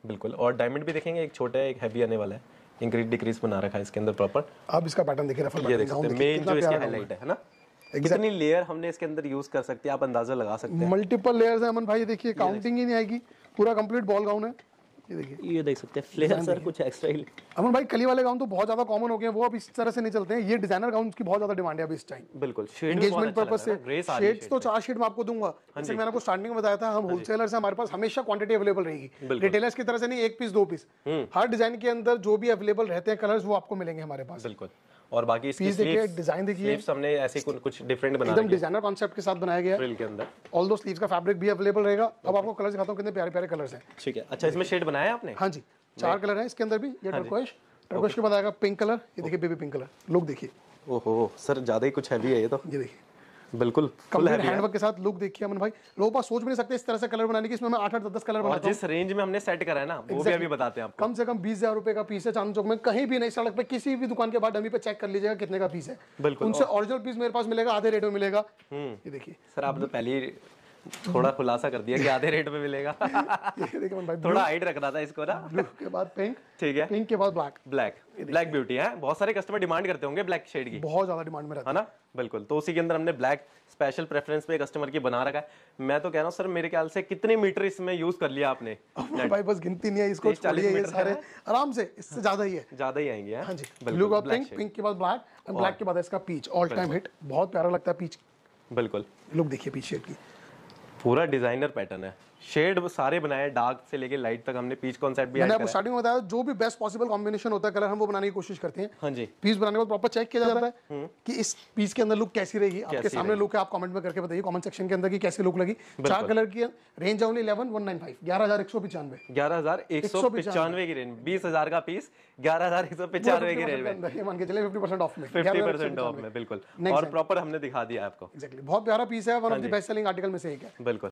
Speaker 2: बिल्कुल। और डायमंड भी देखेंगे, एक छोटा है एक हैवी आने वाला है, इंक्रीज डिक्रीज बना रखा है इसके अंदर प्रॉपर।
Speaker 1: आप इसका पैटर्न देखिए, रफल
Speaker 2: ये
Speaker 1: पैटर्न
Speaker 2: देख सकते हैं मेन जो इसकी हाईलाइट है ना, कितनी लेयर हमने इसके अंदर यूज कर सकते हैं, आप अंदाजा लगा सकते हैं।
Speaker 1: मल्टीपल लेयर्स है अमन भाई, ये देखिए काउंटिंग ही नहीं आएगी, पूरा कंप्लीट बॉल गाउन है। ये देखिए,
Speaker 2: ये देख सकते हैं फ्लेयर सर कुछ एक्स्ट्रा ही।
Speaker 1: अमन भाई कली वाले गाउन तो बहुत ज्यादा कॉमन हो गए हैं, वो अब इस तरह से नहीं चलते हैं। ये डिजाइनर गाउन की बहुत ज्यादा डिमांड है अभी इस टाइम।
Speaker 2: बिल्कुल,
Speaker 1: एंगेजमेंट पर्पस से शेड्स तो चार शेड में आपको दूंगा, जैसे मैंने आपको स्टार्टिंग में बताया था, हम होलसेलर्स हैं, हमारे पास हमेशा क्वांटिटी अवेलेबल रहेगी। रिटेलर्स की तरह से नहीं एक पीस दो पीस, हर डिजाइन के अंदर जो भी अवेलेबल रहते हैं कलर्स वो आपको मिलेंगे हमारे पास।
Speaker 2: बिल्कुल। और बाकी इसकी
Speaker 1: पीस देखिए, डिजाइन देखिए,
Speaker 2: स्लीव्स हमने ऐसे कुछ कुछ डिफरेंट बना
Speaker 1: एकदम डिजाइनर कॉन्सेप्ट के साथ बनाया गया है
Speaker 2: फ्रिल के अंदर।
Speaker 1: ऑल दो स्लीव्स का फैब्रिक भी अवेलेबल रहेगा। अब आपको कलर्स दिखाता हूं, कितने प्यारे प्यारे कलर्स हैं।
Speaker 2: ठीक है, अच्छा इसमें शेड बनाया है आपने?
Speaker 1: हाँ जी, चार कलर है इसके अंदर भी। ये टर्कोइश, टर्कोइश के बाद आएगा पिंक कलर, ये देखिए बेबी पिंक कलर, लुक देखिए।
Speaker 2: ओहो सर, ज्यादा ही कुछ हैवी है ये तो।
Speaker 1: ये देखिए
Speaker 2: बिल्कुल
Speaker 1: कंप्लीट हैंडवर्क के साथ लुक देखिए अमन भाई, लोगों पास सोच भी नहीं सकते इस तरह से कलर बनाने की। इसमें मैं आठ आठ दस दस कलर बनाता हूं।
Speaker 2: जिस रेंज में हमने सेट करा है ना, वो भी अभी बताते हैं आपको।
Speaker 1: कम से कम बीस हजार रुपए का पीस है, चांदनी चौक में कहीं भी नहीं, सड़क पे किसी भी दुकान के बाद डमी पे चेक कर लीजिएगा कितने का पीस है।
Speaker 2: बिल्कुल,
Speaker 1: उनसे ओरिजिनल पीस मेरे पास मिलेगा, आधे रेट में मिलेगा। ये देखिए
Speaker 2: सर, आप तो पहले ही थोड़ा खुलासा कर दिया कि आधे रेट में मिलेगा।
Speaker 1: ये देखिए अमन भाई,
Speaker 2: थोड़ा हाइट रख रहा था इसको ना।
Speaker 1: ब्लू के बाद पिंक,
Speaker 2: ठीक है,
Speaker 1: पिंक के बाद ब्लैक।
Speaker 2: ब्लैक, ब्लैक ब्यूटी है, बहुत सारे कस्टमर डिमांड करते होंगे ब्लैक शेड की,
Speaker 1: बहुत ज्यादा डिमांड में रहता
Speaker 2: है ना। बिल्कुल, तो उसी के अंदर हमने ब्लैक स्पेशल प्रेफरेंस पे कस्टमर की बना रखा है। मैं तो कह रहा हूँ सर, मेरे ख्याल से कितने मीटर इसमें यूज कर लिया आपने?
Speaker 1: है भाई, बस गिनती नहीं है इसको, छोड़िए ये सारे आराम से, इससे ज्यादा ही है,
Speaker 2: ज्यादा ही आएंगे।
Speaker 1: हाँ जी, ब्लू का पिंक, पिंक के बाद ब्लैक, और ब्लैक के बाद इसका पीच, ऑल टाइम हिट, बहुत प्यारा लगता है पीच।
Speaker 2: बिल्कुल,
Speaker 1: लुक देखिए पीच शेड की,
Speaker 2: पूरा डिजाइनर पैटर्न है, शेड सारे बनाए डार्क से लेके लाइट तक, हमने पीच कॉन्सेप्ट भी
Speaker 1: मैंने आपको स्टार्टिंग में बताया, जो भी बेस्ट पॉसिबल कॉम्बिनेशन होता है कलर हम वो बनाने की कोशिश करते हैं।
Speaker 2: हाँ जी,
Speaker 1: पीस बनाने के बाद प्रॉपर चेक किया जाता है कि इस पीस के अंदर लुक कैसी रहेगी। आपके सामने लुक है, आप कमेंट में करके बताइए कमेंट सेक्शन के अंदर की कैसी लुक लगी। चार कलर की रेंज है, only eleven one nine five, ग्यारह हजार एक सौ पिचानवे,
Speaker 2: ग्यारह हजार एक सौ पिचानवे की रेंज, बीस हजार का पीस, ग्यारह हजार एक सौ पिचानवे की रेंज में,
Speaker 1: ये मान के चले फिफ्टी परसेंट ऑफ में,
Speaker 2: फिफ्टी परसेंट ऑफ में। बिल्कुल, और प्रॉपर हमने दिखा दिया आपको।
Speaker 1: एग्जैक्टली, बहुत प्यारा पीस है, one of the best selling article में से एक है।
Speaker 2: बिल्कुल।